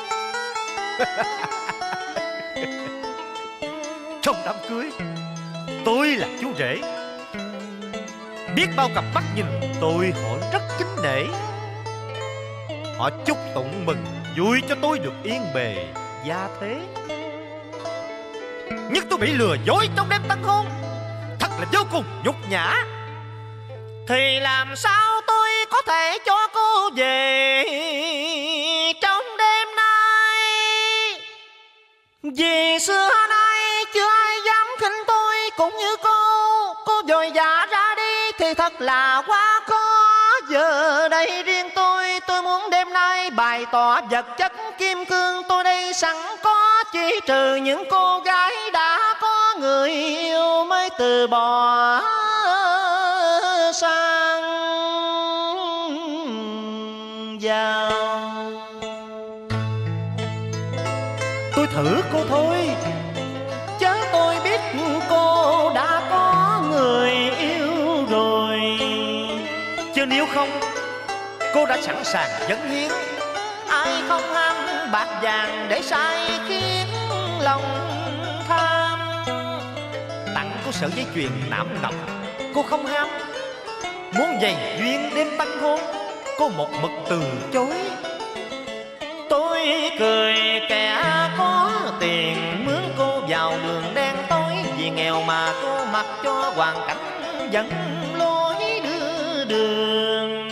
Trong đám cưới, tôi là chú rể. Biết bao cặp mắt nhìn tôi họ rất kính nể. Họ chúc tụng mừng vui cho tôi được yên bề gia thế. Nhưng tôi bị lừa dối trong đêm tân hôn, thật là vô cùng nhục nhã. Thì làm sao tôi có thể cho cô về Vì xưa nay chưa ai dám khinh tôi cũng như cô. Cô vội vã ra đi thì thật là quá khó. Giờ đây riêng tôi, tôi muốn đêm nay bày tỏ vật chất kim cương. Tôi đây sẵn có, chỉ trừ những cô gái đã có người yêu mới từ bỏ sang giàu. Tôi thử cô thôi, chớ tôi biết cô đã có người yêu rồi. Chứ nếu không, cô đã sẵn sàng dâng hiến. Ai không ham bạc vàng để sai khiến lòng tham. Tặng cô sợi dây chuyền nạm ngọc, cô không ham. Muốn dày duyên đêm tân hôn, cô một mực từ chối. Tôi cười kẻ có tiền mướn cô vào đường đen tối. Vì nghèo mà cô mặc cho hoàn cảnh dẫn lối đưa đường.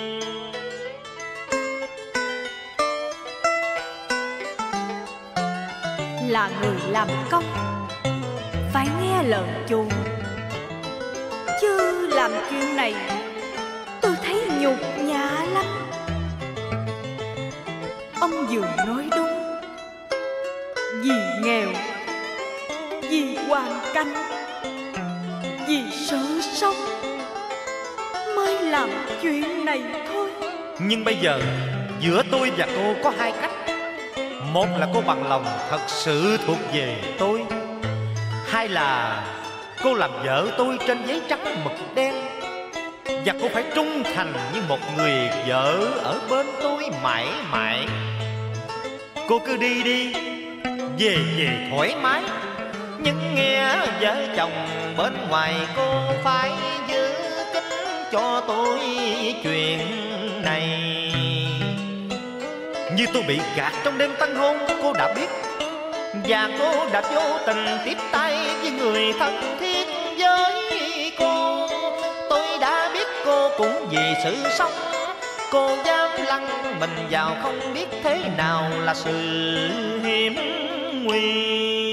Là người làm công phải nghe lời chủ, chứ làm chuyện này tôi thấy nhục nhã lắm. Ông vừa nói đúng, vì nghèo, vì hoàn cảnh, vì sự sống mới làm chuyện này thôi. Nhưng bây giờ giữa tôi và cô có hai cách. Một là cô bằng lòng thật sự thuộc về tôi, hai là cô làm vợ tôi trên giấy trắng mực đen. Và cô phải trung thành như một người vợ ở bên tôi mãi mãi. Cô cứ đi đi, về về thoải mái. Nhưng nghe vợ chồng bên ngoài cô phải giữ kín cho tôi chuyện này. Như tôi bị gạt trong đêm tân hôn, cô đã biết. Và cô đã vô tình tiếp tay với người thân thiết với cô. Tôi đã biết cô cũng vì sự sống. Cô dám lăn mình vào không biết thế nào là sự hiểm nguy.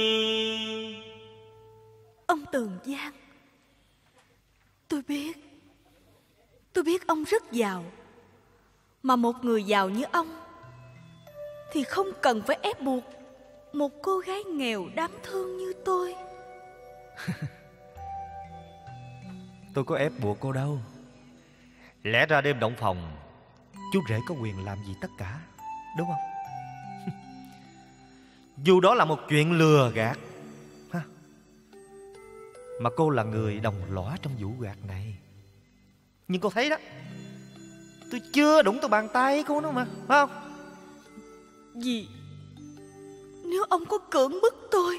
Ông Tường Giang, tôi biết, tôi biết ông rất giàu. Mà một người giàu như ông thì không cần phải ép buộc một cô gái nghèo đáng thương như tôi. Tôi có ép buộc cô đâu. Lẽ ra đêm động phòng, chú rể có quyền làm gì tất cả, đúng không? Dù đó là một chuyện lừa gạt ha. Mà cô là người đồng lõa trong vụ gạt này. Nhưng cô thấy đó, tôi chưa đụng tới bàn tay cô nữa mà, phải không? Vì nếu ông có cưỡng bức tôi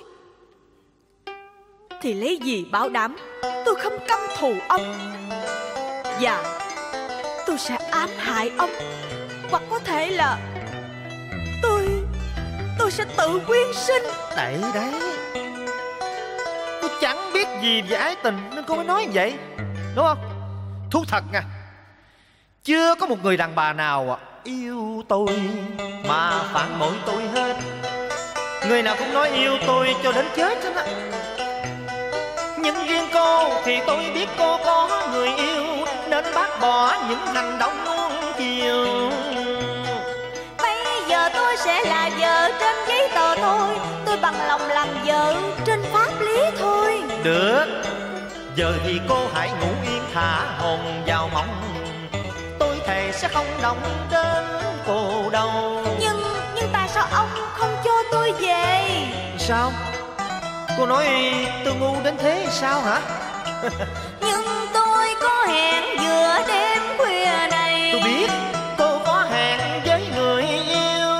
thì lấy gì bảo đảm tôi không căm thù ông, và tôi sẽ ám hại ông. Hoặc có thể là Tôi Tôi sẽ tự quyên sinh. Đấy đấy, cô chẳng biết gì về ái tình nên cô mới nói vậy, đúng không? Thú thật nha, chưa có một người đàn bà nào yêu tôi mà phản bội tôi hết. Người nào cũng nói yêu tôi cho đến chết hết á. Nhưng riêng cô thì tôi biết cô có người yêu, nên bác bỏ những hành động nuông chiều. Bây giờ tôi sẽ là vợ trên giấy tờ thôi. Tôi bằng lòng làm vợ trên pháp lý thôi. Được, giờ thì cô hãy ngủ yên thả hồn vào mộng. Tôi thề sẽ không động đến cô đâu. Nhưng, nhưng tại sao ông không cho tôi về? Sao? Cô nói tôi ngu đến thế sao hả? Nhưng tôi có hẹn giữa đêm khuya này. Tôi biết cô có hẹn với người yêu.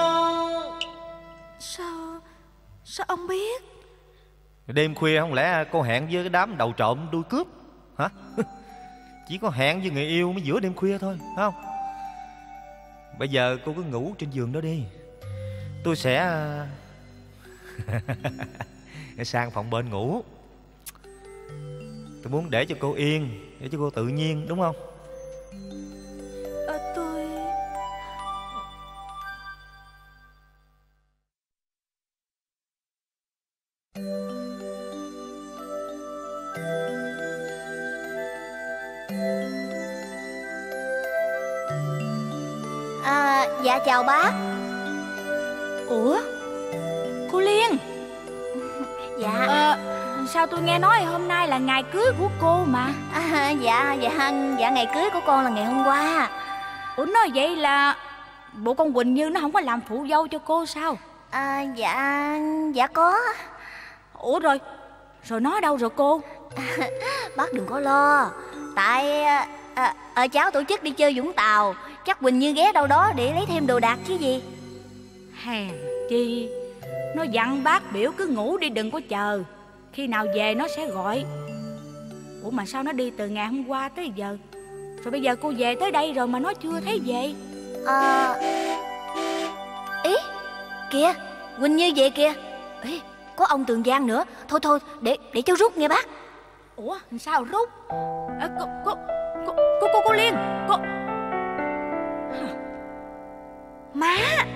Sao Sao ông biết? Đêm khuya không lẽ cô hẹn với cái đám đầu trộm đuôi cướp hả? Chỉ có hẹn với người yêu mới giữa đêm khuya thôi, phải không? Bây giờ cô cứ ngủ trên giường đó đi. Tôi sẽ sang phòng bên ngủ. Tôi muốn để cho cô yên, để cho cô tự nhiên, đúng không? À, tôi À, dạ chào bác. Ủa, cô Liên? Dạ. Ờ, sao tôi nghe nói hôm nay là ngày cưới của cô mà. À, dạ, dạ, dạ ngày cưới của con là ngày hôm qua. Ủa nói vậy là bộ con Quỳnh Như nó không có làm phụ dâu cho cô sao? À, dạ, dạ có. Ủa rồi, rồi nó đâu rồi cô? À, bác đừng có lo. Tại à, à, cháu tổ chức đi chơi Vũng Tàu, chắc Quỳnh Như ghé đâu đó để lấy thêm đồ đạc chứ gì. Hèn chi, nó dặn bác biểu cứ ngủ đi đừng có chờ, khi nào về nó sẽ gọi. Ủa mà sao nó đi từ ngày hôm qua tới giờ, rồi bây giờ cô về tới đây rồi mà nó chưa thấy về? À, ý, kìa, Quỳnh Như về kìa. Ý, có ông Tường Giang nữa. Thôi thôi, để để cháu rút nghe bác. Ủa, sao rút? À, cô, cô, cô, cô, cô, cô Liên, cô... Má.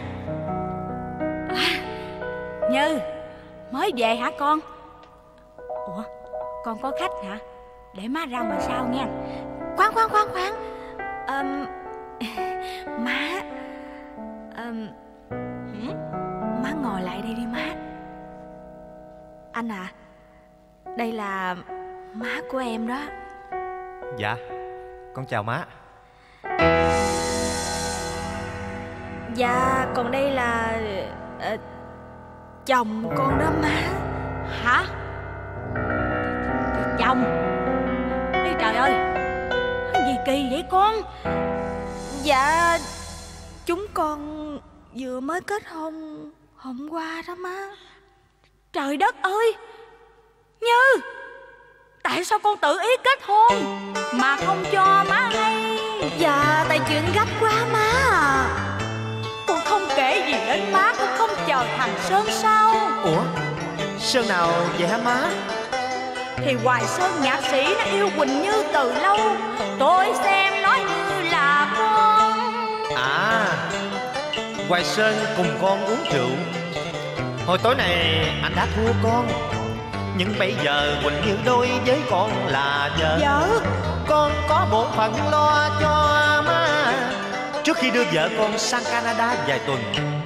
À, Như, mới về hả con? Ủa, con có khách hả? Để má ra ngoài sau nha. Khoan khoan khoan khoan. um, Má. um, Má ngồi lại đây đi má. Anh à, đây là má của em đó. Dạ, con chào má. Dạ, còn đây là uh, chồng con đó má. Hả? Chồng? Ê trời ơi, cái gì kỳ vậy con? Dạ, chúng con vừa mới kết hôn hôm qua đó má. Trời đất ơi, Như, tại sao con tự ý kết hôn mà không cho má hay? Dạ, tại chuyện gấp quá má à. Con không kể gì đến má, con không chờ thằng Sơn sao? Ủa, Sơn nào vậy hả má? Thì Hoài Sơn nhạc sĩ nó yêu Quỳnh Như từ lâu, tôi xem nó như là con. À, Hoài Sơn cùng con uống rượu. Hồi tối này anh đã thua con, nhưng bây giờ Quỳnh Như đối với con là vợ. Vợ? Con có bổn phận lo cho má trước khi đưa vợ con sang Canada vài tuần.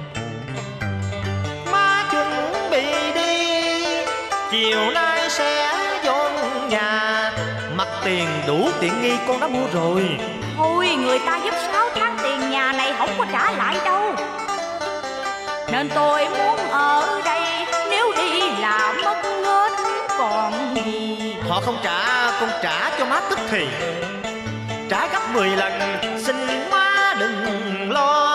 Má chuẩn bị đi, chiều nay sẽ dọn nhà. Mặt tiền đủ tiện nghi con đã mua rồi. Thôi, người ta giúp sáu tháng tiền nhà này không có trả lại đâu, nên tôi muốn ở đây. Nếu đi là mất hết còn gì. Họ không trả, con trả cho má tức thì. Trả gấp mười lần, xin má đừng lo.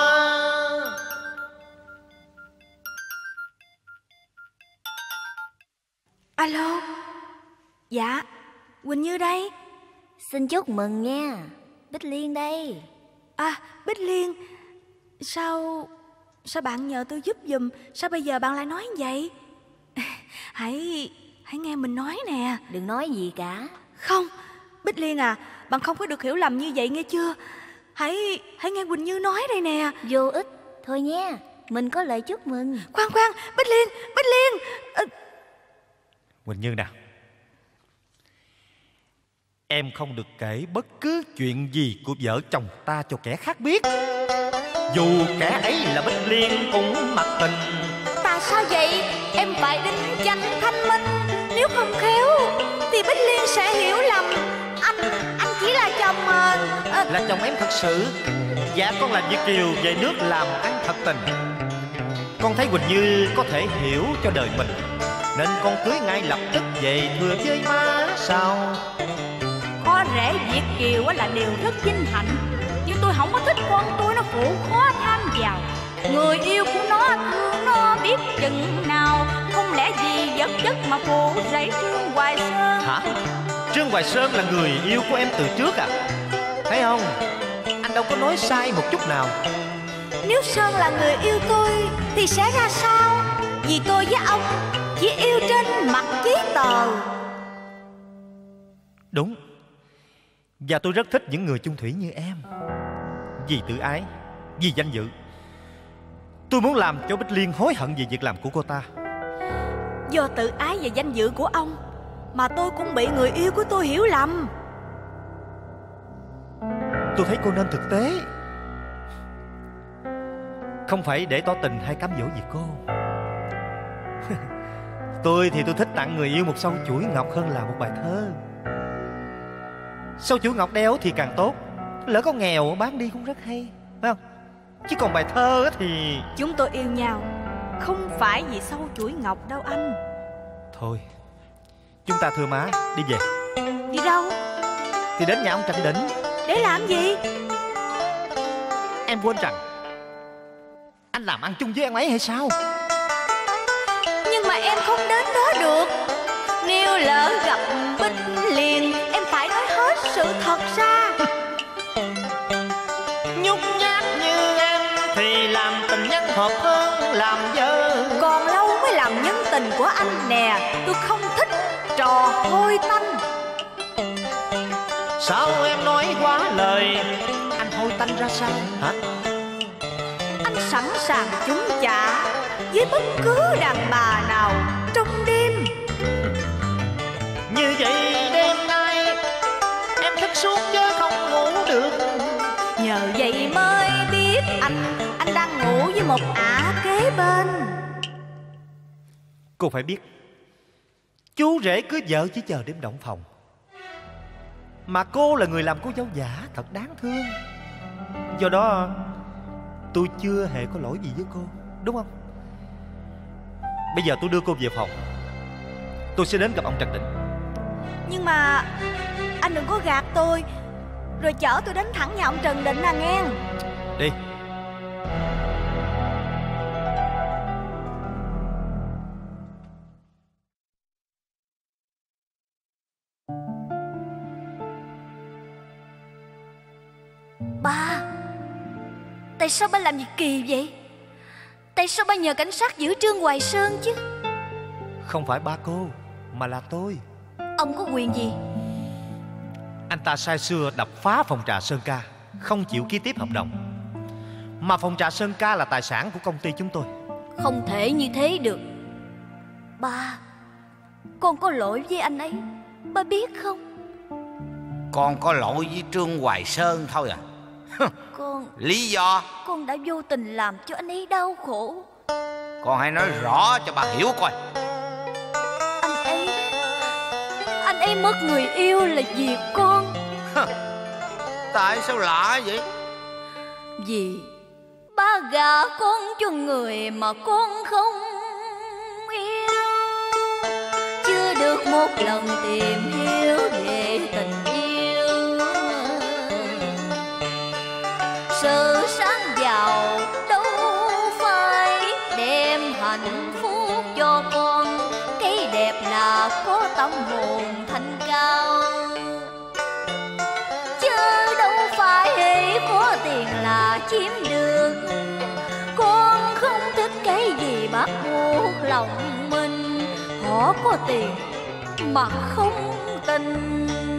Alo. Dạ, Quỳnh Như đây. Xin chúc mừng nha, Bích Liên đây. À, Bích Liên. Sao Sao bạn nhờ tôi giúp giùm? Sao bây giờ bạn lại nói vậy? Hãy Hãy nghe mình nói nè. Đừng nói gì cả. Không, Bích Liên à, bạn không có được hiểu lầm như vậy nghe chưa? Hãy Hãy nghe Quỳnh Như nói đây nè. Vô ích. Thôi nha, mình có lời chúc mừng. Khoan khoan, Bích Liên, Bích Liên. à... Quỳnh Như nào, em không được kể bất cứ chuyện gì của vợ chồng ta cho kẻ khác biết, dù kẻ ấy là Bích Liên cũng mặc tình. Tại sao vậy? Em phải đính tranh thanh minh. Nếu không khéo thì Bích Liên sẽ hiểu lầm Anh Anh chỉ là chồng mà à... Là chồng em thật sự. Dạ con là Việt kiều về nước làm ăn thật tình. Con thấy Quỳnh Như có thể hiểu cho đời mình, nên con cưới ngay lập tức về thừa với má sao? Có rể Việt kiều là điều rất vinh hạnh, nhưng tôi không có thích con tôi nó phụ khó tham vào. Người yêu của nó thương nó biết chừng nào, không lẽ gì vật chất mà phụ rẫy Trương Hoài Sơn. Hả? Trương Hoài Sơn là người yêu của em từ trước à? Thấy không, anh đâu có nói sai một chút nào. Nếu Sơn là người yêu tôi thì sẽ ra sao? Vì tôi với ông chỉ yêu trên mặt giấy tờ. Đúng. Và tôi rất thích những người chung thủy như em. Vì tự ái, vì danh dự, tôi muốn làm cho Bích Liên hối hận về việc làm của cô ta. Do tự ái và danh dự của ông mà tôi cũng bị người yêu của tôi hiểu lầm. Tôi thấy cô nên thực tế, không phải để tỏ tình hay cám dỗ gì cô. Tôi thì tôi thích tặng người yêu một sâu chuỗi ngọc hơn là một bài thơ. Sâu chuỗi ngọc đeo thì càng tốt, lỡ có nghèo bán đi cũng rất hay, phải không? Chứ còn bài thơ thì... Chúng tôi yêu nhau không phải vì sâu chuỗi ngọc đâu anh. Thôi, chúng ta thưa má, đi về. Đi đâu? Thì đến nhà ông Trần Định. Để làm gì? Em quên rằng anh làm ăn chung với anh ấy hay sao? Nhưng mà em không đến đó được. Nếu lỡ gặp Bích Liên, em phải nói hết sự thật ra. Nhút nhát như em thì làm tình nhân hợp hơn làm vợ. Còn lâu mới làm nhân tình của anh nè. Tôi không thích trò hôi tanh. Sao em nói quá lời? Anh hôi tanh ra sao hả? Anh sẵn sàng chúng trả với bất cứ đàn bà nào trong đêm. Như vậy đêm nay em thức suốt chứ không ngủ được. Nhờ vậy mới biết anh Anh đang ngủ với một ả kế bên. Cô phải biết, chú rể cưới vợ chỉ chờ đêm động phòng, mà cô là người làm cô dâu giả thật đáng thương. Do đó tôi chưa hề có lỗi gì với cô, đúng không? Bây giờ tôi đưa cô về phòng, tôi sẽ đến gặp ông Trần Định. Nhưng mà anh đừng có gạt tôi rồi chở tôi đến thẳng nhà ông Trần Định à nghe. Đi. Ba, tại sao ba làm gì kỳ vậy? Tại sao ba nhờ cảnh sát giữ Trương Hoài Sơn chứ? Không phải ba cô, mà là tôi. Ông có quyền gì? Anh ta sai xưa đập phá phòng trà Sơn Ca, không chịu ký tiếp hợp đồng. Mà phòng trà Sơn Ca là tài sản của công ty chúng tôi. Không thể như thế được. Ba, con có lỗi với anh ấy, ba biết không? Con có lỗi với Trương Hoài Sơn thôi à? Con Lý do? Con đã vô tình làm cho anh ấy đau khổ. Con hãy nói rõ cho bà hiểu coi. Anh ấy Anh ấy mất người yêu là vì con. Tại sao lạ vậy? Vì ba gả con cho người mà con không yêu. Chưa được một lần tìm hiểu về tình yêu. Sự sáng giàu đâu phải đem hạnh phúc cho con. Cái đẹp là có tâm hồn thanh cao. Chứ đâu phải hễ có tiền là chiếm được. Con không thích cái gì bắt buộc lòng mình. Họ có tiền mà không tình.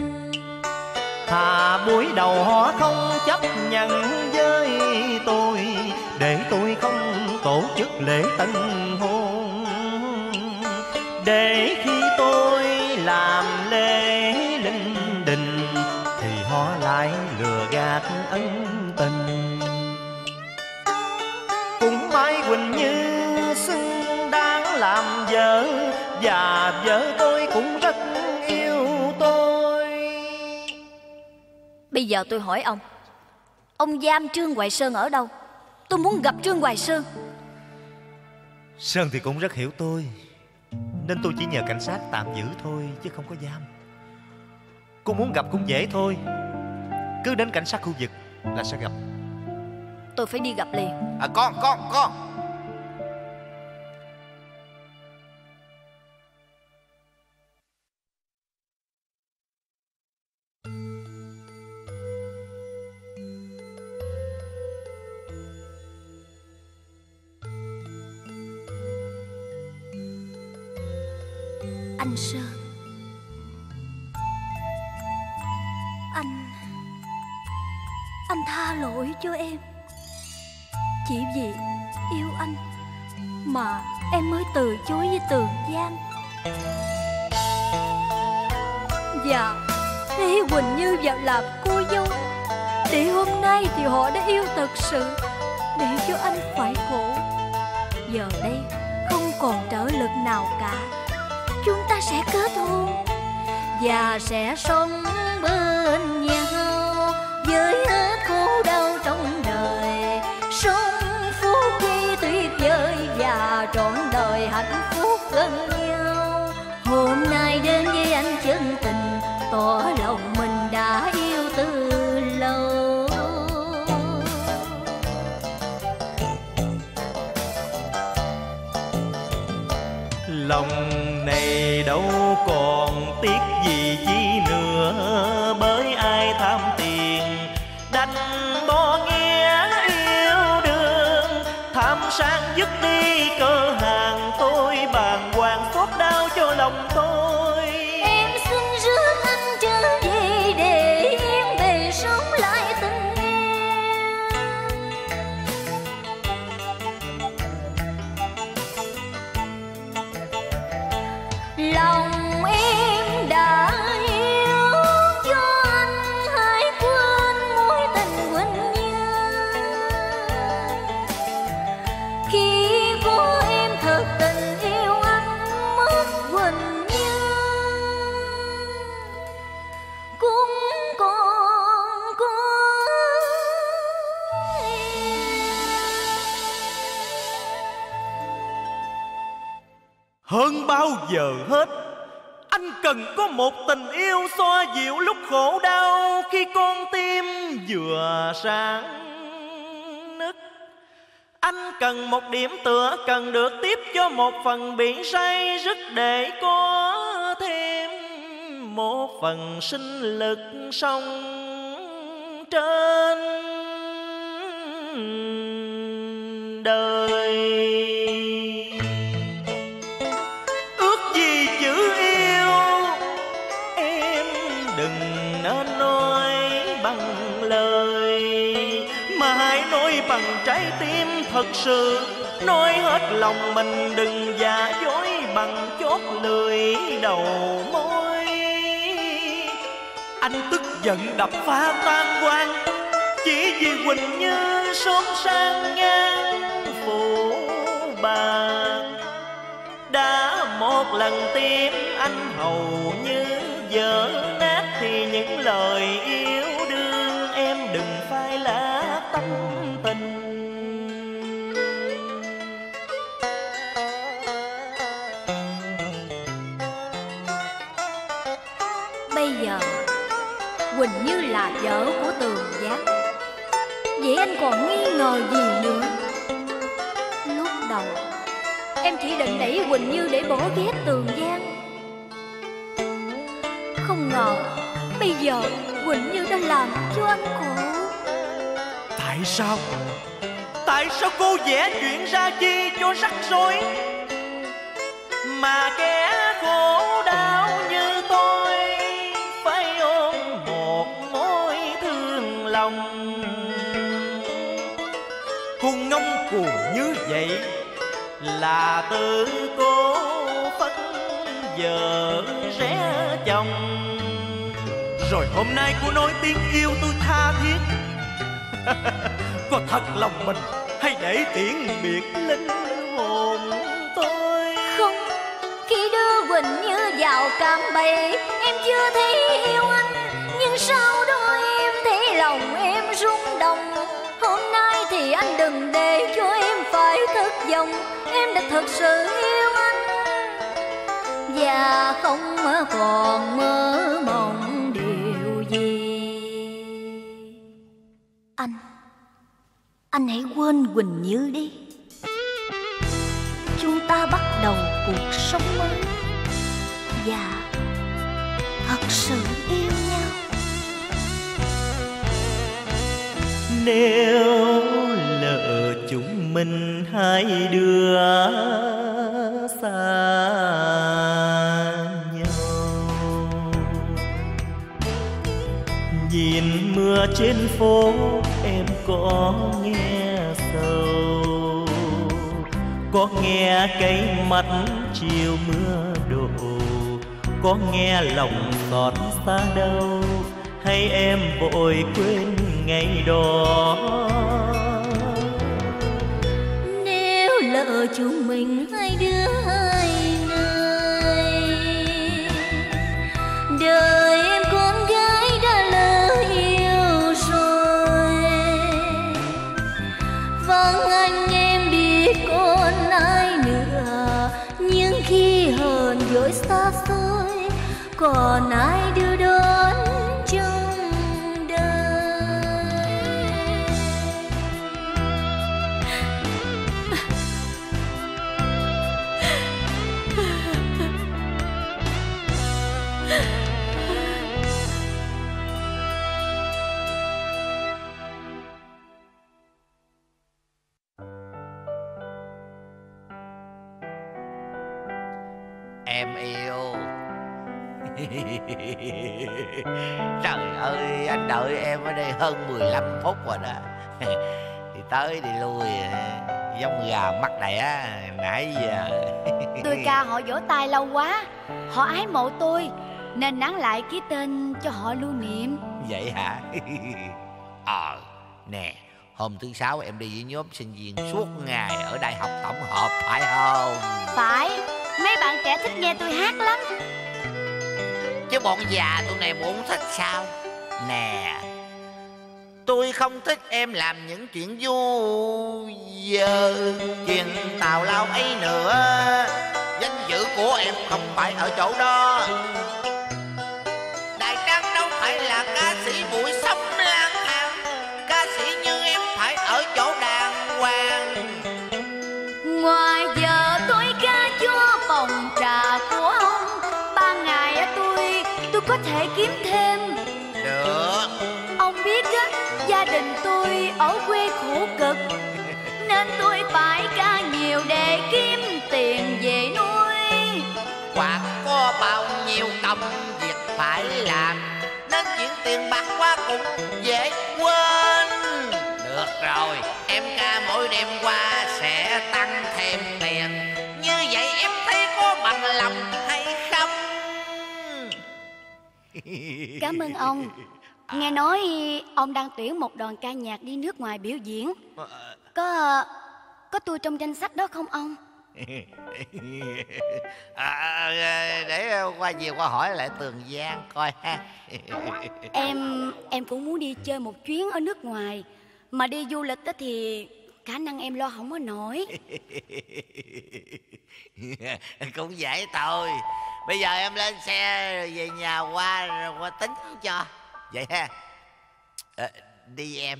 Thà buổi đầu họ không chấp nhận với tôi, để tôi không tổ chức lễ tân hôn. Để khi tôi làm lễ linh đình thì họ lại lừa gạt ân tình. Cũng Mai Quỳnh Như xứng đáng làm vợ, và vợ tôi cũng rất yêu tôi. Bây giờ tôi hỏi ông, ông giam Trương Hoài Sơn ở đâu? Tôi muốn gặp Trương Hoài Sơn. Sơn thì cũng rất hiểu tôi, nên tôi chỉ nhờ cảnh sát tạm giữ thôi chứ không có giam. Cô muốn gặp cũng dễ thôi, cứ đến cảnh sát khu vực là sẽ gặp. Tôi phải đi gặp liền. À, con, con, con. Anh Sơn, Anh Anh tha lỗi cho em. Chỉ vì yêu anh mà em mới từ chối với Tường Giang. Và để Quỳnh Như vào làm cô dâu, để hôm nay thì họ đã yêu thật sự, để cho anh phải khổ. Giờ đây không còn trở lực nào cả, chúng ta sẽ kết hôn và sẽ sống bên nhau với hết khổ đau trong đời, sống phút giây tuyệt vời và trọn đời hạnh phúc gần nhau. Hôm nay đến với anh chân tình, tỏ lòng mình đã yêu từ lâu. Lòng này đâu còn tiếc gì chi nữa, bởi ai tham tiền đành bỏ nghĩa yêu đương, tham sang dứt đi cơ hàng. Tôi bàng hoàng xót đau cho lòng tôi. Em xin rước anh trở về để em về sống lại tình em. Lòng em đã yêu cho anh, hãy quên mối tình Quỳnh Như. Khi có em thật tình yêu anh, mất Quỳnh Như cũng còn có em. Hơn bao giờ hết, anh cần có một tình yêu xoa dịu lúc khổ đau, khi con tim vừa sáng nứt. Anh cần một điểm tựa, cần được tiếp cho một phần bị say rứt, để có thêm một phần sinh lực sống trên đời. Ước gì chữ yêu em đừng nên nói bằng lời, mà hãy nói bằng trái tim thật sự. Nói hết lòng mình, đừng giả dối bằng chốt lưỡi đầu môi. Anh tức giận đập phá tan quan, chỉ vì Quỳnh Như xóm sang ngang phủ bạc. Đã một lần tim anh hầu như vỡ nát, thì những lời yêu đương em đừng phai lá tâm tình. Bây giờ Quỳnh Như là vợ của Tường Giang, vậy anh còn nghi ngờ gì nữa? Lúc đầu em chỉ định đẩy Quỳnh Như để bỏ ghét Tường Giang, không ngờ bây giờ Quỳnh Như đã làm cho anh khổ. Tại sao? Tại sao cô vẽ chuyện ra chi cho rắc rối, mà kẻ khổ đau như tôi phải ôm một mối thương lòng? Cô ngông cuồng như vậy là tự cô phấn vợ rẽ chồng. Rồi hôm nay cô nói tiếng yêu tôi tha thiết. Có thật lòng mình hay để tiễn biệt linh hồn tôi? Không, khi đưa Quỳnh Như vào cạm bẫy, em chưa thấy yêu anh, nhưng sau đó em thấy lòng em rung động. Hôm nay thì anh đừng để cho em phải thất vọng, em đã thật sự yêu anh và không còn mơ mộng điều gì. Anh Anh hãy quên Quỳnh Như đi. Chúng ta bắt đầu cuộc sống mới và thật sự yêu nhau. Nếu lỡ chúng mình hai đứa xa nhau, nhìn mưa trên phố em có nghe sầu, Có nghe cây mắt chiều mưa đổ, có nghe lòng xót xa đâu, hay em vội quên ngày đó. Nếu lỡ chúng mình hai đứa hai người, đời em con gái đã lỡ yêu rồi. Vâng anh em biết còn ai nữa, nhưng khi hờn dỗi xa xôi, còn ai đưa đón trong đời. Em yêu. Trời ơi, anh đợi em ở đây hơn mười lăm phút rồi đó. Thì tới đi lui, giống gà mắc đẻ nãy giờ. Tôi ca họ vỗ tay lâu quá, họ ái mộ tôi nên nán lại ký tên cho họ lưu niệm. Vậy hả? Ờ, à, nè, hôm thứ sáu em đi với nhóm sinh viên suốt ngày ở đại học tổng hợp phải không? Phải, mấy bạn trẻ thích nghe tôi hát lắm. Chứ bọn già tụi này muốn thích sao? Nè, tôi không thích em làm những chuyện vô giờ, chuyện tào lao ấy nữa. Danh dự của em không phải ở chỗ đó. Đại Tráng đâu phải là ca sĩ buổi sống lang thang. Ca sĩ như em phải ở chỗ đàng hoàng. Ngoài giờ tôi ca cho phòng trà của ông, ban ngày tôi tôi có thể kiếm thêm. Được. Ông biết á, gia đình tôi ở quê khổ cực, nên tôi phải ca nhiều để kiếm tiền về nuôi. Hoặc có bao nhiêu công việc phải làm, nên chuyện tiền bạc quá cũng dễ quên. Được rồi, em ca mỗi đêm qua sẽ tăng thêm tiền. Như vậy em thấy có bằng lòng hay không? Cảm ơn ông. Nghe nói ông đang tuyển một đoàn ca nhạc đi nước ngoài biểu diễn. Có có tôi trong danh sách đó không ông? À, để qua nhiều qua hỏi lại Tường Giang coi ha. Em em cũng muốn đi chơi một chuyến ở nước ngoài, mà đi du lịch đó thì khả năng em lo không có nổi. Cũng vậy thôi. Bây giờ em lên xe rồi về nhà qua rồi qua tính cho. Vậy ha. À, đi em.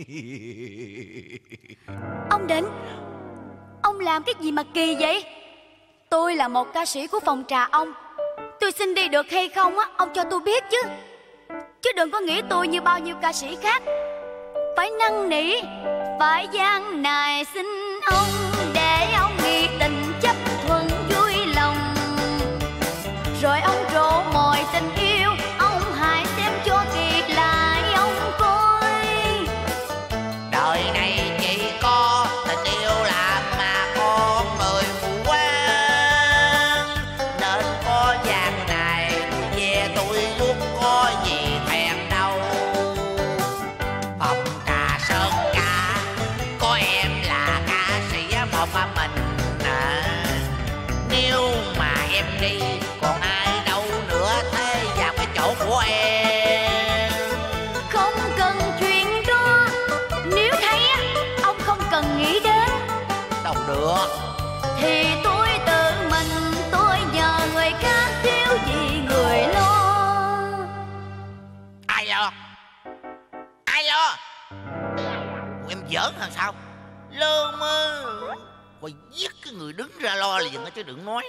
Ông Định, ông làm cái gì mà kỳ vậy? Tôi là một ca sĩ của phòng trà ông, tôi xin đi được hay không á, ông cho tôi biết chứ. Chứ đừng có nghĩ tôi như bao nhiêu ca sĩ khác, phải năn nỉ, phải gian nài xin ông, để ông nghị tình chấp thuận vui lòng. Rồi ông trổ mọi tình yêu, ông hãy xem cho kỳ lại ông coi. Đời này chỉ có tình yêu làm mà con người phụ quan, nên có vàng này về tôi giúp có gì thèm đâu. Phòng trà Sơn Ca có em là ca sĩ một mình à. Nếu mà em đi còn ai đâu nữa thế vào cái chỗ của em. Không cần chuyện đó, nếu thấy ông không cần nghĩ đến Đâu được. thì tôi tự mình tôi nhờ người khác, thiếu gì người lo. Ai lo? Ai lo? Em giỡn làm sao? Lơ mơ. Coi giết cái người đứng ra lo liền chứ đừng nói.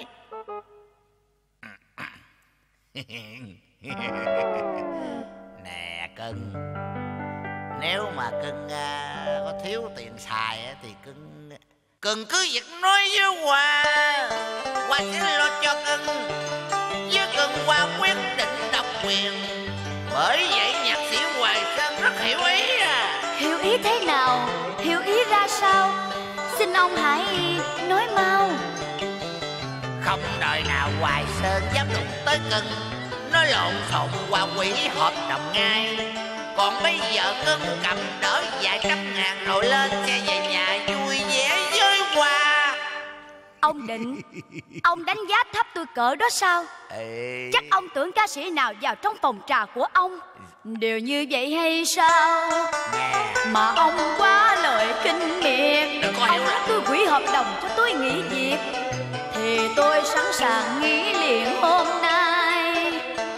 Nè cưng, nếu mà cưng à, có thiếu tiền xài á, thì cưng cưng cứ việc nói với Hòa. Hòa sẽ lo cho cưng, với cưng Hòa quyết định độc quyền. Bởi vậy nhạc sĩ Hoài Sơn rất hiểu ý à. Hiểu ý thế nào? Hiểu ý ra sao? Xin xin ông hãy nói mau. Không đời nào Hoài Sơn dám đụng tới Cưng. Nó lộn xộn qua quỷ hợp đồng ngay. Còn bây giờ Cưng cầm đỡ vài trăm ngàn rồi lên xe về nhà vui vẻ với Hoa. Ông định Ông đánh giá thấp tôi cỡ đó sao? Ê... Chắc ông tưởng ca sĩ nào vào trong phòng trà của ông đều như vậy hay sao? Nè. Mà ông quá lời kinh miệt. Đừng có hiểu ông nói tôi hủy hợp đồng cho tôi nghỉ việc thì tôi sẵn sàng nghỉ liền hôm nay.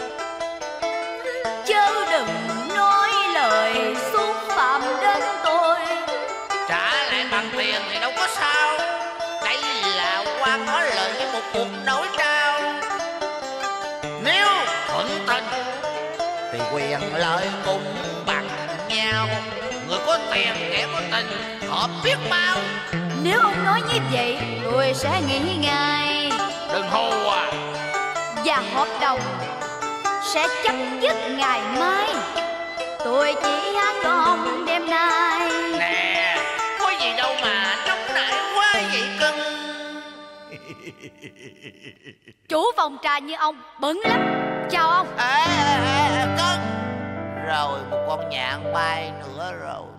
Chớ đừng nói lời xúc phạm đến tôi. Trả lại bằng tiền thì đâu có sao. Đây là Hoa có lợi với một cuộc nổi trao. Nếu thuận tình thì quyền lợi cùng bằng nhau. Người có tiền kẻ có tình hợp biết bao. Nếu ông nói như vậy tôi sẽ nghỉ ngay. Đừng hù à. Và hợp đồng sẽ chấm dứt ngày mai. Tôi chỉ hát cho ông đêm nay. Nè, có gì đâu mà nóng nảy quá vậy Cưng. Chủ phòng trà như ông bẩn lắm. Chào ông. Ê, ê, ê, Cưng. Rồi một con nhạn bay nữa rồi.